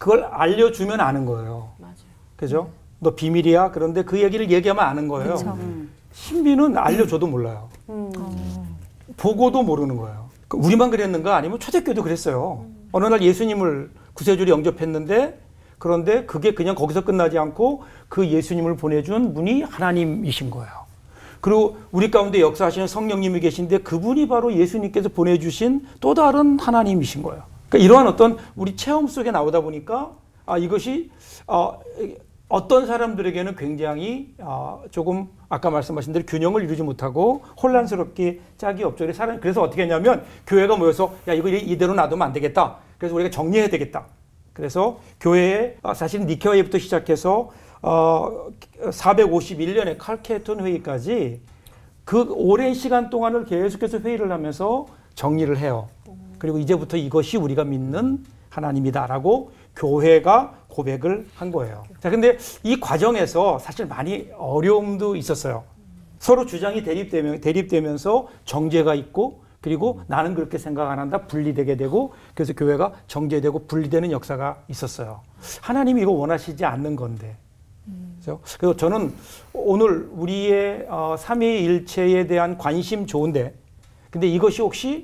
그걸 알려주면 아는 거예요. 맞아요. 그죠? 너 비밀이야. 그런데 그 얘기를 얘기하면 아는 거예요. 음. 신비는 알려줘도 몰라요. 음. 보고도 모르는 거예요. 우리만 그랬는가? 아니면 초대교도 그랬어요. 음. 어느 날 예수님을 구세주로 영접했는데 그런데 그게 그냥 거기서 끝나지 않고 그 예수님을 보내준 분이 하나님이신 거예요. 그리고 우리 가운데 역사하시는 성령님이 계신데 그분이 바로 예수님께서 보내주신 또 다른 하나님이신 거예요. 그러니까 이러한 어떤 우리 체험 속에 나오다 보니까 아, 이것이 어, 어떤 사람들에게는 굉장히 어, 조금 아까 말씀하신 대로 균형을 이루지 못하고 혼란스럽게 짝이 없죠. 사람 그래서 어떻게 했냐면 교회가 모여서 야 이거 이대로 놔두면 안 되겠다. 그래서 우리가 정리해야 되겠다. 그래서 교회에 사실 니케아부터 시작해서 어, 사백오십일 년에 칼케톤 회의까지 그 오랜 시간 동안을 계속해서 회의를 하면서 정리를 해요. 그리고 이제부터 이것이 우리가 믿는 하나님이다라고 교회가 고백을 한 거예요. 자, 근데 이 과정에서 사실 많이 어려움도 있었어요. 서로 주장이 대립되면, 대립되면서 정죄가 있고 그리고 나는 그렇게 생각 안 한다 분리되게 되고 그래서 교회가 정죄되고 분리되는 역사가 있었어요. 하나님이 이거 원하시지 않는 건데. 그래서, 그래서 저는 오늘 우리의 어, 삼위일체에 대한 관심 좋은데 근데 이것이 혹시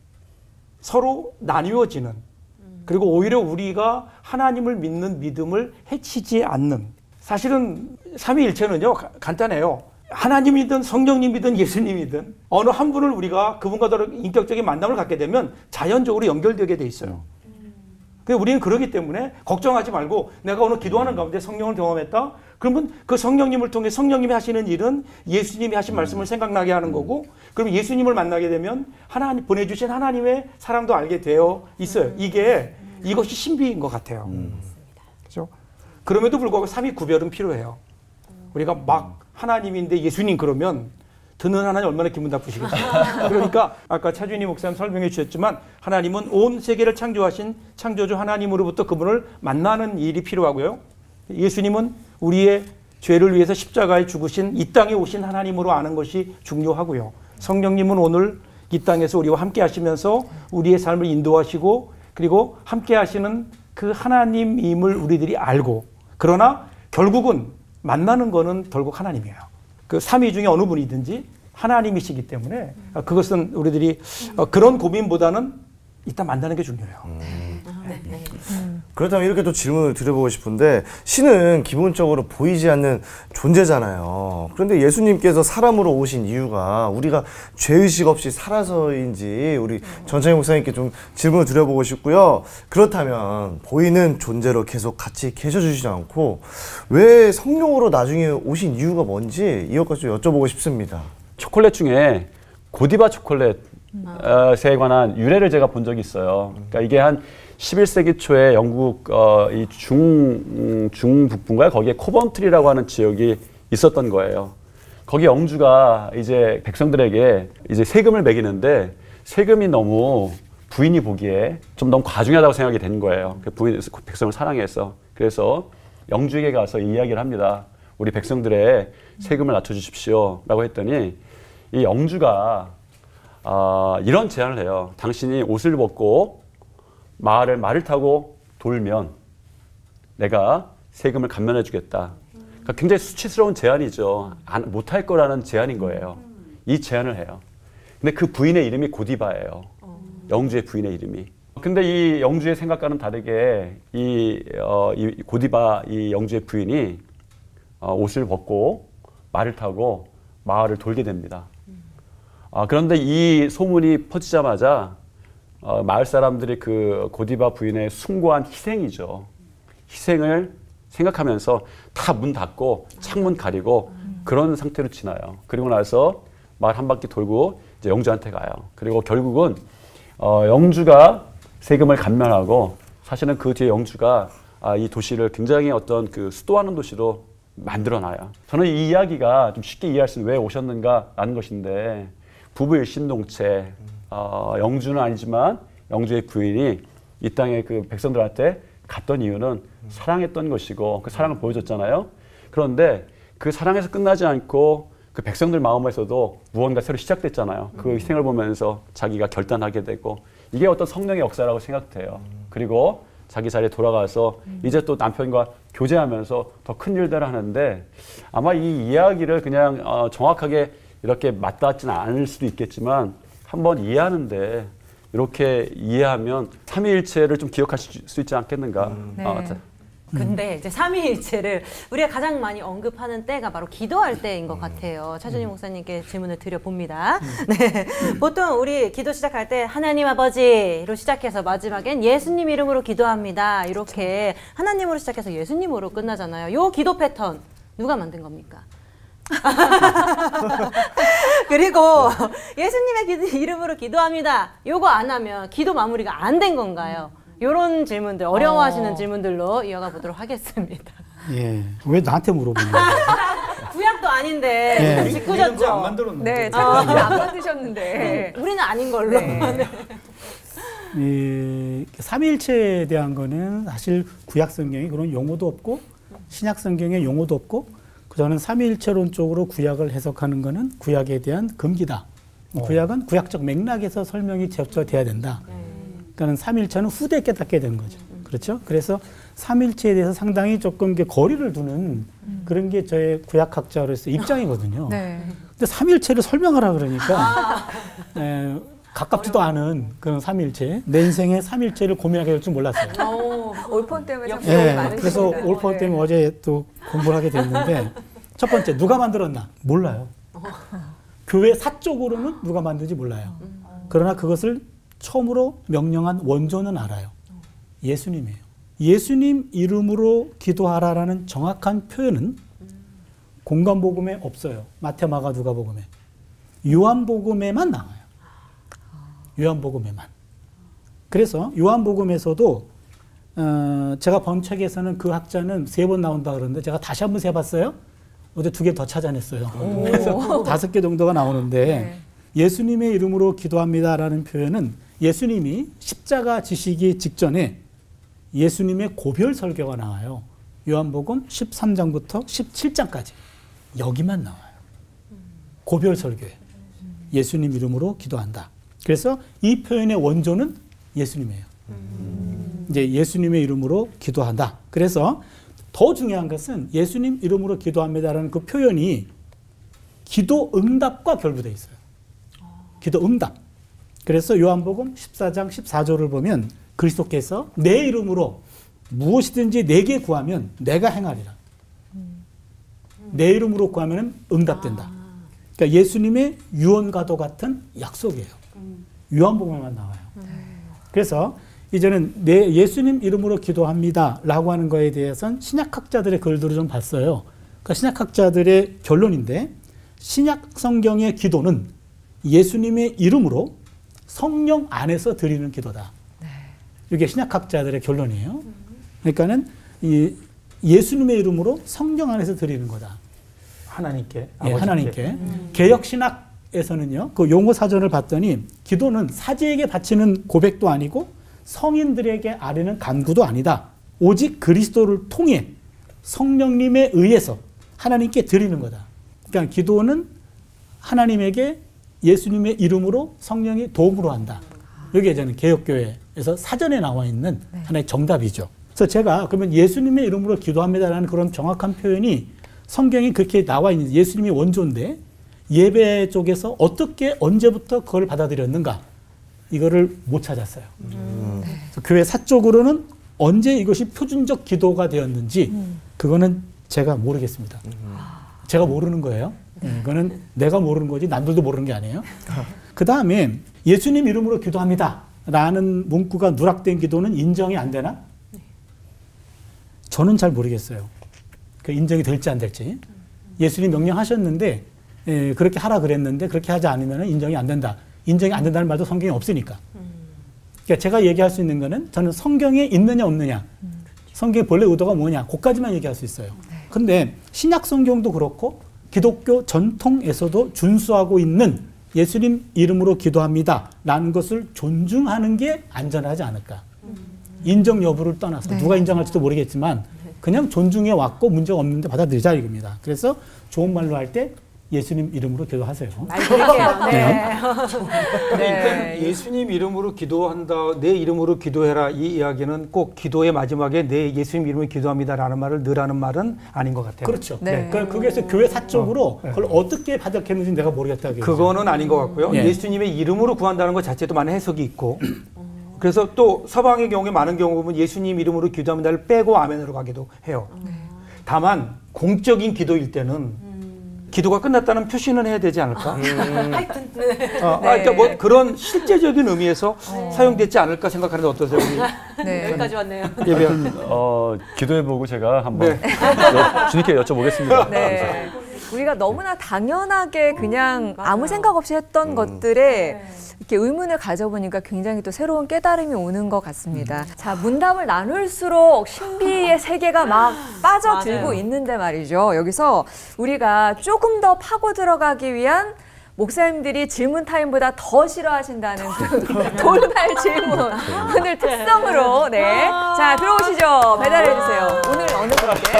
서로 나뉘어지는 그리고 오히려 우리가 하나님을 믿는 믿음을 해치지 않는 사실은 삼위일체는요 간단해요. 하나님이든 성령님이든 예수님이든 어느 한 분을 우리가 그분과 더 인격적인 만남을 갖게 되면 자연적으로 연결되게 돼 있어요. 근데 우리는 그러기 때문에 걱정하지 말고 내가 오늘 기도하는 가운데 성령을 경험했다? 그러면 그 성령님을 통해 성령님이 하시는 일은 예수님이 하신 말씀을 생각나게 하는 거고 그럼 예수님을 만나게 되면 하나님 보내주신 하나님의 사랑도 알게 되어 있어요. 이게 이것이 신비인 것 같아요. 그렇죠? 그럼에도 불구하고 삼위 구별은 필요해요. 우리가 막 하나님인데 예수님 그러면 듣는 하나님 얼마나 기분 나쁘시겠어요. 그러니까 아까 차준희 목사님 설명해 주셨지만 하나님은 온 세계를 창조하신 창조주 하나님으로부터 그분을 만나는 일이 필요하고요. 예수님은 우리의 죄를 위해서 십자가에 죽으신 이 땅에 오신 하나님으로 아는 것이 중요하고요. 성령님은 오늘 이 땅에서 우리와 함께 하시면서 우리의 삶을 인도하시고 그리고 함께 하시는 그 하나님임을 우리들이 알고 그러나 결국은 만나는 거는 결국 하나님이에요. 그 삼위 중에 어느 분이든지 하나님이시기 때문에 그것은 우리들이 그런 고민보다는 일단 만나는 게 중요해요. 음. 네. 네. 음. 그렇다면 이렇게 또 질문을 드려보고 싶은데 신은 기본적으로 보이지 않는 존재잖아요. 그런데 예수님께서 사람으로 오신 이유가 우리가 죄의식 없이 살아서인지 우리 전창희 목사님께 좀 질문을 드려보고 싶고요. 그렇다면 보이는 존재로 계속 같이 계셔주시지 않고 왜 성령으로 나중에 오신 이유가 뭔지 이것까지 좀 여쭤보고 싶습니다. 초콜릿 중에 고디바 초콜릿 에 관한 유래를 제가 본 적이 있어요. 그러니까 이게 한 십일 세기 초에 영국 어, 이 중, 음, 중북부인가요? 거기에 코번트리라고 하는 지역이 있었던 거예요. 거기 영주가 이제 백성들에게 이제 세금을 매기는데 세금이 너무 부인이 보기에 좀 너무 과중하다고 생각이 된 거예요. 그 부인, 백성을 사랑해서. 그래서 영주에게 가서 이야기를 합니다. 우리 백성들의 세금을 낮춰주십시오. 라고 했더니 이 영주가 어, 이런 제안을 해요. 당신이 옷을 벗고 말을, 말을 타고 돌면 내가 세금을 감면해 주겠다. 그러니까 굉장히 수치스러운 제안이죠. 안, 못할 거라는 제안인 거예요. 이 제안을 해요. 근데 그 부인의 이름이 고디바예요. 영주의 부인의 이름이. 근데 이 영주의 생각과는 다르게 이, 어, 이 고디바 이 영주의 부인이 어, 옷을 벗고 말을 타고 마을을 돌게 됩니다. 아, 그런데 이 소문이 퍼지자마자 어, 마을 사람들이 그 고디바 부인의 숭고한 희생이죠. 희생을 생각하면서 다 문 닫고 창문 가리고 그런 상태로 지나요. 그리고 나서 마을 한 바퀴 돌고 이제 영주한테 가요. 그리고 결국은 어, 영주가 세금을 감면하고 사실은 그 뒤에 영주가 아, 이 도시를 굉장히 어떤 그 수도하는 도시로 만들어놔요. 저는 이 이야기가 좀 쉽게 이해할 수 있는 왜 오셨는가라는 것인데 부부 일심동체, 어, 영주는 아니지만 영주의 부인이 이 땅에 그 백성들한테 갔던 이유는 사랑했던 것이고 그 사랑을 보여줬잖아요. 그런데 그 사랑에서 끝나지 않고 그 백성들 마음에서도 무언가 새로 시작됐잖아요. 그 희생을 보면서 자기가 결단하게 되고 이게 어떤 성령의 역사라고 생각돼요. 그리고 자기 자리에 돌아가서 음. 이제 또 남편과 교제하면서 더 큰 일들을 하는데 아마 이 이야기를 그냥 어, 정확하게 이렇게 맞닿지는 않을 수도 있겠지만 한번 이해하는데 이렇게 이해하면 삼위일체를 좀 기억하실 수 있지 않겠는가. 음. 네. 어, 근데 이제 삼위일체를 우리가 가장 많이 언급하는 때가 바로 기도할 때인 것 같아요. 차준희 목사님께 질문을 드려봅니다. 네, 보통 우리 기도 시작할 때 하나님 아버지로 시작해서 마지막엔 예수님 이름으로 기도합니다. 이렇게 하나님으로 시작해서 예수님으로 끝나잖아요. 요 기도 패턴 누가 만든 겁니까? 그리고 예수님의 기도, 이름으로 기도합니다. 요거 안 하면 기도 마무리가 안 된 건가요? 이런 질문들, 어려워하시는 어. 질문들로 이어가 보도록 하겠습니다. 예, 왜 나한테 물어보는 거예요? 구약도 아닌데 짓궂었죠. 안 만들었는데. 네, 차준희 안 만드셨는데. 우리는 아닌 걸로. 네. 이 삼위일체에 대한 거는 사실 구약 성경에 그런 용어도 없고 신약 성경에 용어도 없고 저는 삼위일체론 쪽으로 구약을 해석하는 거는 구약에 대한 금기다. 어. 구약은 구약적 맥락에서 설명이 제쳐돼야 된다. 그러니까 삼위일체는 후대에 깨닫게 되는 거죠. 그렇죠? 그래서 삼위일체에 대해서 상당히 조금 거리를 두는 음. 그런 게 저의 구약학자로서 입장이거든요. 네. 근데 삼위일체를 설명하라 그러니까 아. 에, 가깝지도 않은 그런 삼위일체, 내 인생에 삼위일체를 고민하게 될 줄 몰랐어요. 오, 올폰 때문에 참 네, 많으십니다. 그래서 올폰 때문에 네. 어제 또 공부를 하게 됐는데 첫 번째 누가 만들었나? 몰라요. 교회 사적으로는 누가 만든지 몰라요. 그러나 그것을 처음으로 명령한 원조는 알아요. 예수님이에요. 예수님 이름으로 기도하라라는 정확한 표현은 공간복음에 없어요. 마태, 마가, 누가복음에. 요한복음에만 나와요. 요한복음에만. 그래서 요한복음에서도 어, 제가 본 책에서는 그 학자는 세 번 나온다 그러는데 제가 다시 한번 세봤어요. 어제 두 개 더 찾아냈어요. 그래서 다섯 개 정도가 나오는데 네. 예수님의 이름으로 기도합니다라는 표현은 예수님이 십자가 지시기 직전에 예수님의 고별 설교가 나와요. 요한복음 십삼 장부터 십칠 장까지 여기만 나와요. 고별 설교에 예수님 이름으로 기도한다. 그래서 이 표현의 원조는 예수님이에요. 음. 이제 예수님의 이름으로 기도한다. 그래서 더 중요한 것은 예수님 이름으로 기도합니다라는 그 표현이 기도 응답과 결부되어 있어요. 기도 응답. 그래서 요한복음 십사 장 십사 절을 보면 그리스도께서 내 이름으로 무엇이든지 내게 구하면 내가 행하리라. 음. 내 이름으로 구하면 응답된다. 아. 그러니까 예수님의 유언과도 같은 약속이에요. 음. 요한복음에만 나와요. 음. 그래서 이제는 내 예수님 이름으로 기도합니다 라고 하는 거에 대해서는 신약학자들의 글들을 좀 봤어요. 그러니까 신약학자들의 결론인데 신약 성경의 기도는 예수님의 이름으로 성령 안에서 드리는 기도다. 네. 이게 신약학자들의 결론이에요. 그러니까는 이 예수님의 이름으로 성령 안에서 드리는 거다. 하나님께. 예, 하나님께. 음. 개역신학에서는요, 그 용어 사전을 봤더니 기도는 사제에게 바치는 고백도 아니고 성인들에게 아뢰는 간구도 아니다. 오직 그리스도를 통해 성령님에 의해서 하나님께 드리는 거다. 그러니까 기도는 하나님에게 예수님의 이름으로 성령이 도움으로 한다. 이게 저는 개혁교회에서 사전에 나와 있는 네. 하나의 정답이죠. 그래서 제가 그러면 예수님의 이름으로 기도합니다라는 그런 정확한 표현이 성경이 그렇게 나와 있는 예수님이 원조인데 예배 쪽에서 어떻게 언제부터 그걸 받아들였는가 이거를 못 찾았어요. 음. 네. 그래서 교회 사적으로는 언제 이것이 표준적 기도가 되었는지 음. 그거는 제가 모르겠습니다. 음. 제가 모르는 거예요. 네. 이거는 내가 모르는 거지 남들도 모르는 게 아니에요. 그 다음에 예수님 이름으로 기도합니다 라는 문구가 누락된 기도는 인정이 안 되나? 네. 저는 잘 모르겠어요. 그 인정이 될지 안 될지. 예수님 명령하셨는데 예, 그렇게 하라 그랬는데 그렇게 하지 않으면 인정이 안 된다. 인정이 안 된다는 말도 성경에 없으니까. 그러니까 제가 얘기할 수 있는 거는 저는 성경에 있느냐 없느냐. 성경의 본래 의도가 뭐냐. 그것까지만 얘기할 수 있어요. 근데 신약 성경도 그렇고 기독교 전통에서도 준수하고 있는 예수님 이름으로 기도합니다 라는 것을 존중하는 게 안전하지 않을까. 인정 여부를 떠나서 네. 누가 인정할지도 모르겠지만 그냥 존중해 왔고 문제가 없는데 받아들이자 이겁니다. 그래서 좋은 말로 할 때 예수님 이름으로 기도하세요. 말 드릴게요. 네. 네. 예수님 이름으로 기도한다, 내 이름으로 기도해라 이 이야기는 꼭 기도의 마지막에 내 예수님 이름으로 기도합니다라는 말을 늘 하는 말은 아닌 것 같아요. 그렇죠. 네. 네. 그래서 교회 사적으로 어, 네. 그걸 어떻게 받았겠는지 내가 모르겠다. 그거는 아닌 것 같고요. 네. 예수님의 이름으로 구한다는 것 자체도 많은 해석이 있고 그래서 또 서방의 경우에 많은 경우 보면 예수님 이름으로 기도합니다를 빼고 아멘으로 가기도 해요. 다만 공적인 기도일 때는 기도가 끝났다는 표시는 해야 되지 않을까? 하여튼 네. 어, 아, 그러니까 뭐 그런 실제적인 의미에서 어. 사용되지 않을까 생각하는데 어떠세요? 우리? 네. 여기까지 왔네요. 하여튼 어, 기도해보고 제가 한번 네. 여, 주님께 여쭤보겠습니다. 네. 우리가 너무나 당연하게 그냥 음, 아무 생각 없이 했던 음. 것들에 네. 이렇게 의문을 가져보니까 굉장히 또 새로운 깨달음이 오는 것 같습니다. 음. 자, 문답을 나눌수록 신비의 세계가 막 빠져들고 맞아요. 있는데 말이죠. 여기서 우리가 조금 더 파고 들어가기 위한 목사님들이 질문 타임보다 더 싫어하신다는 그 돌발 질문을 특성으로 네. 자, 들어오시죠. 배달해주세요. 오늘 어느 분께?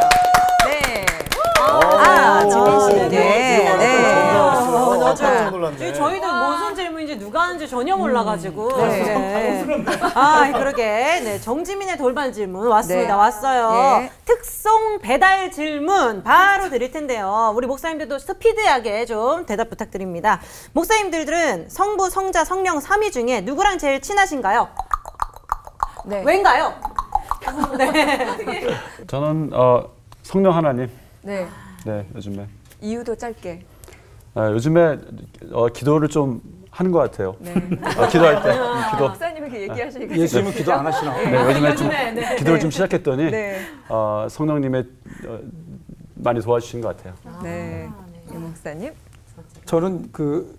네. 아, 지민 씨. 네. 네. 맞아요. 놀랐네. 저희도 무슨 질문인지 누가 하는지 전혀 몰라가지고. 음. 네. 네. 아, 그러게. 네, 정지민의 돌발 질문 왔습니다. 네. 왔어요. 네. 특송 배달 질문 바로 드릴 텐데요. 우리 목사님들도 스피드하게 좀 대답 부탁드립니다. 목사님들은 성부, 성자, 성령 삼위 중에 누구랑 제일 친하신가요? 네. 왠가요? 네. 저는 어, 성령 하나님. 네. 네, 요즘에. 이유도 짧게. 아, 요즘에 어, 기도를 좀 하는 것 같아요. 네. 어, 기도할 때. 기도. 목사님이 이렇게 얘기하시니까. 예수님은 기도 안 하시나? 네, 네, 요즘에 좀 네. 기도를 좀 시작했더니 네. 어, 성령님의 어, 많이 도와주신 것 같아요. 아, 네. 이 목사님? 저는 그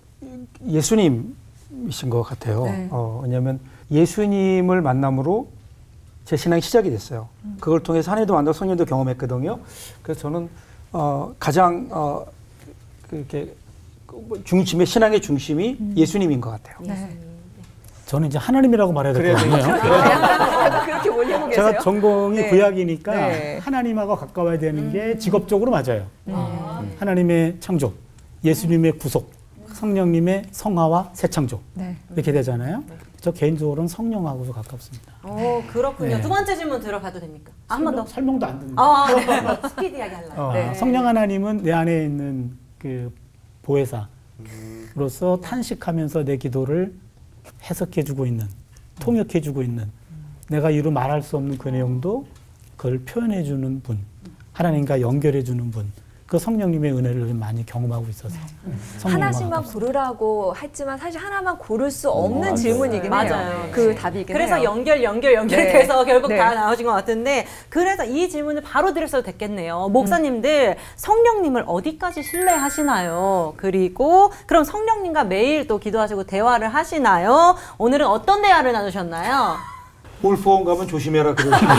예수님이신 것 같아요. 네. 어, 왜냐하면 예수님을 만남으로 제 신앙이 시작이 됐어요. 음. 그걸 통해 사내도 만나고 성령도 경험했거든요. 그래서 저는 어, 가장 어, 그렇게 중심의 신앙의 중심이 음. 예수님인 것 같아요. 네. 저는 이제 하나님이라고 말해야 될 것 같네요. 그렇게 몰리고 계세요? 제가 전공이 네. 구약이니까 네. 하나님하고 가까워야 되는 음. 게 직업적으로 맞아요. 음. 하나님의 창조, 예수님의 구속, 성령님의 성화와 새 창조 네. 이렇게 되잖아요. 네. 저 개인적으로는 성령하고도 가깝습니다. 오, 그렇군요. 네. 두 번째 질문 들어가도 됩니까? 한 번 더. 설명도 안 듣는다. 아, 네. 스피디하게 하려고. 어, 네. 성령 하나님은 내 안에 있는 그 보혜사로서 탄식하면서 내 기도를 해석해주고 있는, 통역해주고 있는, 내가 이루 말할 수 없는 그 내용도 그걸 표현해주는 분, 하나님과 연결해주는 분. 그 성령님의 은혜를 많이 경험하고 있어서 네. 하나씩만 고르라고 했지만 사실 하나만 고를 수 없는 어, 질문이긴 해요. 맞아요. 그 네. 답이긴 그래서 해요. 연결 연결 연결돼서 네. 결국 네. 다 나오신 것 같은데 그래서 이 질문을 바로 드렸어도 됐겠네요. 목사님들 음. 성령님을 어디까지 신뢰하시나요? 그리고 그럼 성령님과 매일 또 기도하시고 대화를 하시나요? 오늘은 어떤 대화를 나누셨나요? 울프원 가면 조심해라 그러시네요.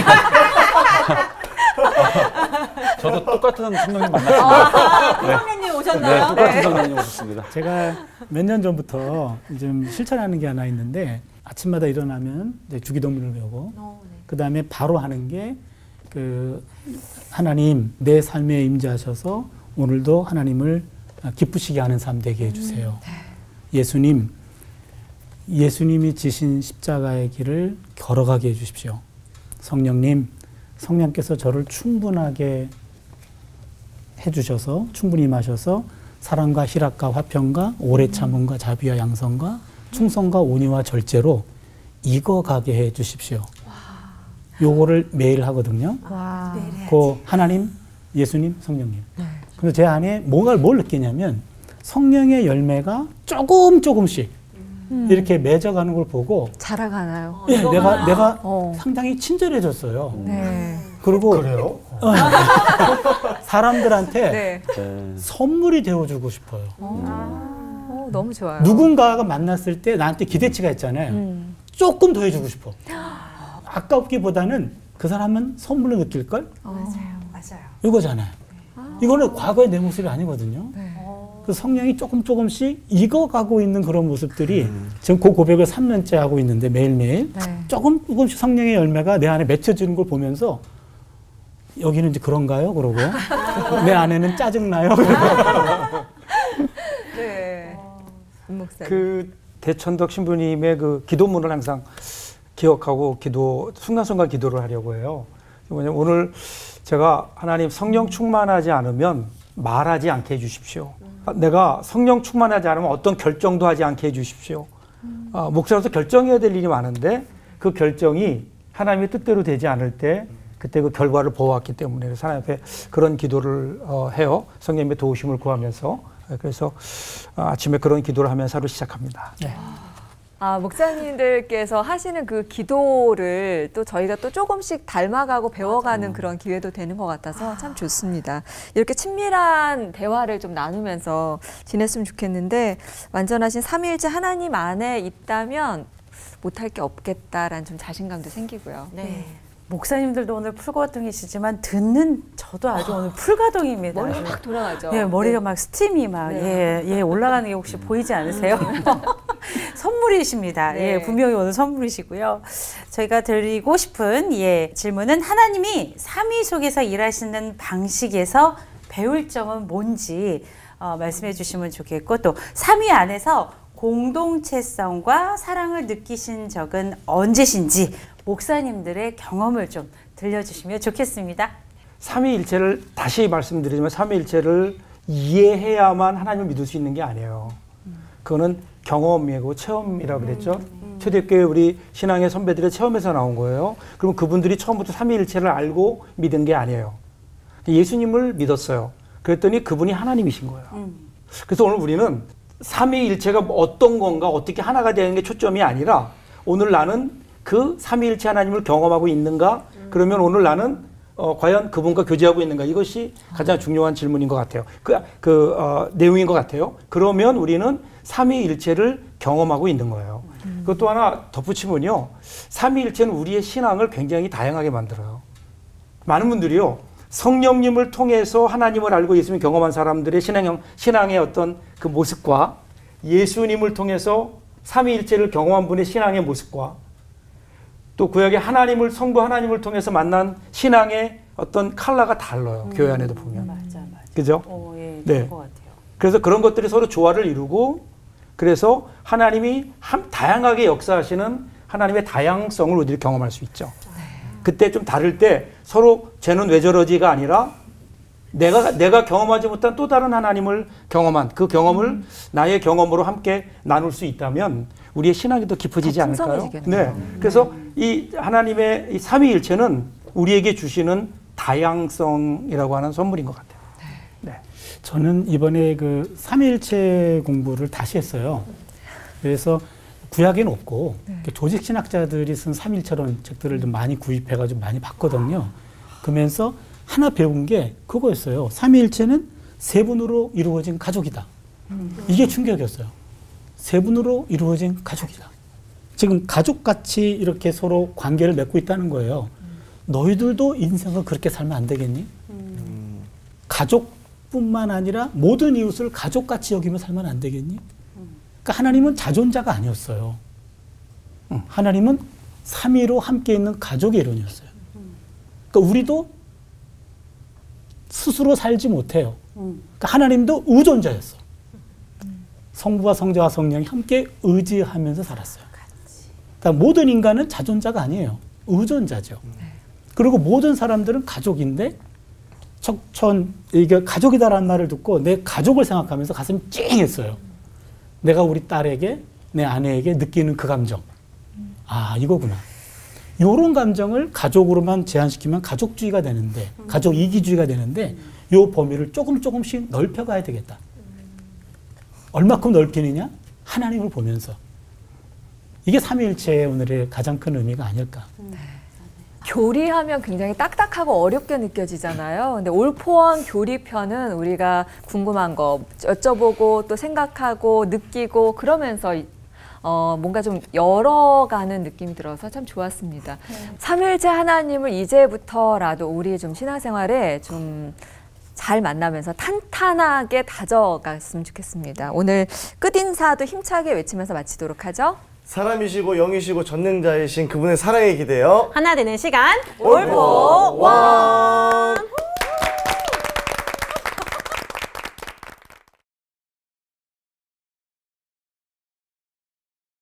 저도 똑같은 성령님 만났습니다. 아, 네. 성령님 오셨나요? 네, 똑같은 네. 성령님 오셨습니다. 제가 몇 년 전부터 좀 실천하는 게 하나 있는데 아침마다 일어나면 이제 주기도문을 배우고 어, 네. 그 다음에 바로 하는 게 그 하나님 내 삶에 임재하셔서 오늘도 하나님을 기쁘시게 하는 삶 되게 해주세요. 음, 네. 예수님, 예수님이 지신 십자가의 길을 걸어가게 해주십시오. 성령님, 성령께서 저를 충분하게 해주셔서 충분히 마셔서 사랑과 희락과 화평과 오래 참음과 자비와 양성과 충성과 온유와 절제로 익어가게 해주십시오. 요거를 매일 하거든요. 와. 그 하나님, 예수님, 성령님. 네. 그래서 제 안에 뭔가 뭘 느끼냐면 성령의 열매가 조금 조금씩 음. 이렇게 맺어가는 걸 보고 자라가나요? 네, 내가 내가 어. 상당히 친절해졌어요. 네. 그리고 그래요? 어, 사람들한테 네. 선물이 되어주고 싶어요. 아, 오, 너무 좋아요. 누군가가 만났을 때 나한테 기대치가 있잖아요. 음. 조금 더 해주고 싶어. 아깝기보다는 그 사람은 선물로 느낄걸? 어. 맞아요, 맞아요. 이거잖아요. 아. 이거는 과거의 내 모습이 아니거든요. 네. 그 성령이 조금 조금씩 익어가고 있는 그런 모습들이 음. 지금 그 고백을 삼 년째 하고 있는데 매일매일 네. 조금 조금씩 성령의 열매가 내 안에 맺혀지는 걸 보면서 여기는 이제 그런가요? 그러고 내 안에는 짜증나요? 네. 목사님. 그 대천덕 신부님의 그 기도문을 항상 기억하고 기도 순간순간 기도를 하려고 해요. 뭐냐면 오늘 제가 하나님 성령 충만하지 않으면 말하지 않게 해주십시오. 내가 성령 충만하지 않으면 어떤 결정도 하지 않게 해주십시오. 어, 목사로서 결정해야 될 일이 많은데 그 결정이 하나님의 뜻대로 되지 않을 때 그때 그 결과를 보았기 때문에 그래서 하나님 앞에 그런 기도를 어, 해요. 성령님의 도우심을 구하면서. 그래서 어, 아침에 그런 기도를 하면서 하루 시작합니다. 네. 아, 목사님들께서 하시는 그 기도를 또 저희가 또 조금씩 닮아가고 배워가는 맞아요. 그런 기회도 되는 것 같아서 참 좋습니다. 이렇게 친밀한 대화를 좀 나누면서 지냈으면 좋겠는데 완전하신 삼위일체 하나님 안에 있다면 못할 게 없겠다라는 좀 자신감도 생기고요. 네. 목사님들도 오늘 풀가동이시지만 듣는 저도 아주 아, 오늘 풀가동입니다. 머리가 막 돌아가죠. 네, 머리가 네. 막 스팀이 막 예, 예, 올라가는 게 혹시 보이지 않으세요? 선물이십니다. 네. 예, 분명히 오늘 선물이시고요. 저희가 드리고 싶은 예, 질문은 하나님이 삼위 속에서 일하시는 방식에서 배울 점은 뭔지 어, 말씀해 주시면 좋겠고 또 삼위 안에서 공동체성과 사랑을 느끼신 적은 언제신지 목사님들의 경험을 좀 들려주시면 좋겠습니다. 삼위일체를 다시 말씀드리지만 삼위일체를 이해해야만 하나님을 믿을 수 있는 게 아니에요. 그거는 경험이고 체험이라고 그랬죠. 음. 초대교회 우리 신앙의 선배들의 체험에서 나온 거예요. 그럼 그분들이 처음부터 삼위일체를 알고 믿은 게 아니에요. 예수님을 믿었어요. 그랬더니 그분이 하나님이신 거예요. 음. 그래서 오늘 우리는 삼위일체가 어떤 건가 어떻게 하나가 되는 게 초점이 아니라 오늘 나는 그 삼위일체 하나님을 경험하고 있는가? 그러면 오늘 나는 어, 과연 그분과 교제하고 있는가? 이것이 가장 중요한 질문인 것 같아요. 그, 그 어, 내용인 것 같아요. 그러면 우리는 삼위일체를 경험하고 있는 거예요. 음. 그것도 하나 덧붙이면요. 삼위일체는 우리의 신앙을 굉장히 다양하게 만들어요. 많은 분들이요. 성령님을 통해서 하나님을 알고 예수님을 경험한 사람들의 신앙, 신앙의 어떤 그 모습과 예수님을 통해서 삼위일체를 경험한 분의 신앙의 모습과 또 구약의 하나님을 성부 하나님을 통해서 만난 신앙의 어떤 컬러가 달라요. 음, 교회 안에도 보면. 맞아, 맞아. 그죠? 오, 예, 네. 것 같아요. 그래서 그런 것들이 서로 조화를 이루고 그래서 하나님이 한, 다양하게 역사하시는 하나님의 다양성을 우리들이 경험할 수 있죠. 네. 그때 좀 다를 때 서로 쟤는 왜 저러지가 아니라 내가 내가 경험하지 못한 또 다른 하나님을 경험한 그 경험을 음. 나의 경험으로 함께 나눌 수 있다면 우리의 신앙이 더 깊어지지 더 않을까요? 네. 음. 그래서 이 하나님의 이 삼위일체는 우리에게 주시는 다양성이라고 하는 선물인 것 같아요. 네. 저는 이번에 그 삼위일체 공부를 다시 했어요. 그래서 구약에는 없고 네. 조직 신학자들이 쓴 삼위일체론 책들을 좀 많이 구입해가지고 많이 봤거든요. 그러면서 하나 배운 게 그거였어요. 삼위일체는 세 분으로 이루어진 가족이다. 음. 이게 충격이었어요. 세 분으로 이루어진 가족이다. 지금 가족같이 이렇게 서로 관계를 맺고 있다는 거예요. 음. 너희들도 인생을 그렇게 살면 안 되겠니? 음. 가족뿐만 아니라 모든 이웃을 가족같이 여기며 살면 안 되겠니? 음. 그러니까 하나님은 자존자가 아니었어요. 음. 하나님은 삼위로 함께 있는 가족의 이론이었어요. 음. 그러니까 우리도 스스로 살지 못해요. 음. 그러니까 하나님도 의존자였어. 음. 성부와 성자와 성령이 함께 의지하면서 살았어요. 그러니까 모든 인간은 자존자가 아니에요. 의존자죠. 네. 그리고 모든 사람들은 가족인데 척천 이게 가족이다라는 말을 듣고 내 가족을 생각하면서 가슴이 찡했어요. 내가 우리 딸에게 내 아내에게 느끼는 그 감정. 아 이거구나. 이런 감정을 가족으로만 제한시키면 가족주의가 되는데 음. 가족 이기주의가 되는데 이 음. 범위를 조금 조금씩 넓혀가야 되겠다. 음. 얼마큼 넓히느냐? 하나님을 보면서. 이게 삼위일체의 오늘의 가장 큰 의미가 아닐까. 네. 교리하면 굉장히 딱딱하고 어렵게 느껴지잖아요. 근데 올포원 교리편은 우리가 궁금한 거 여쭤보고 또 생각하고 느끼고 그러면서 어, 뭔가 좀 열어가는 느낌이 들어서 참 좋았습니다. 네. 삼위일체 하나님을 이제부터라도 우리 좀 신앙생활에 좀 잘 만나면서 탄탄하게 다져갔으면 좋겠습니다. 오늘 끝인사도 힘차게 외치면서 마치도록 하죠. 사람이시고 영이시고 전능자이신 그분의 사랑에 기대어 하나 되는 시간 올포원.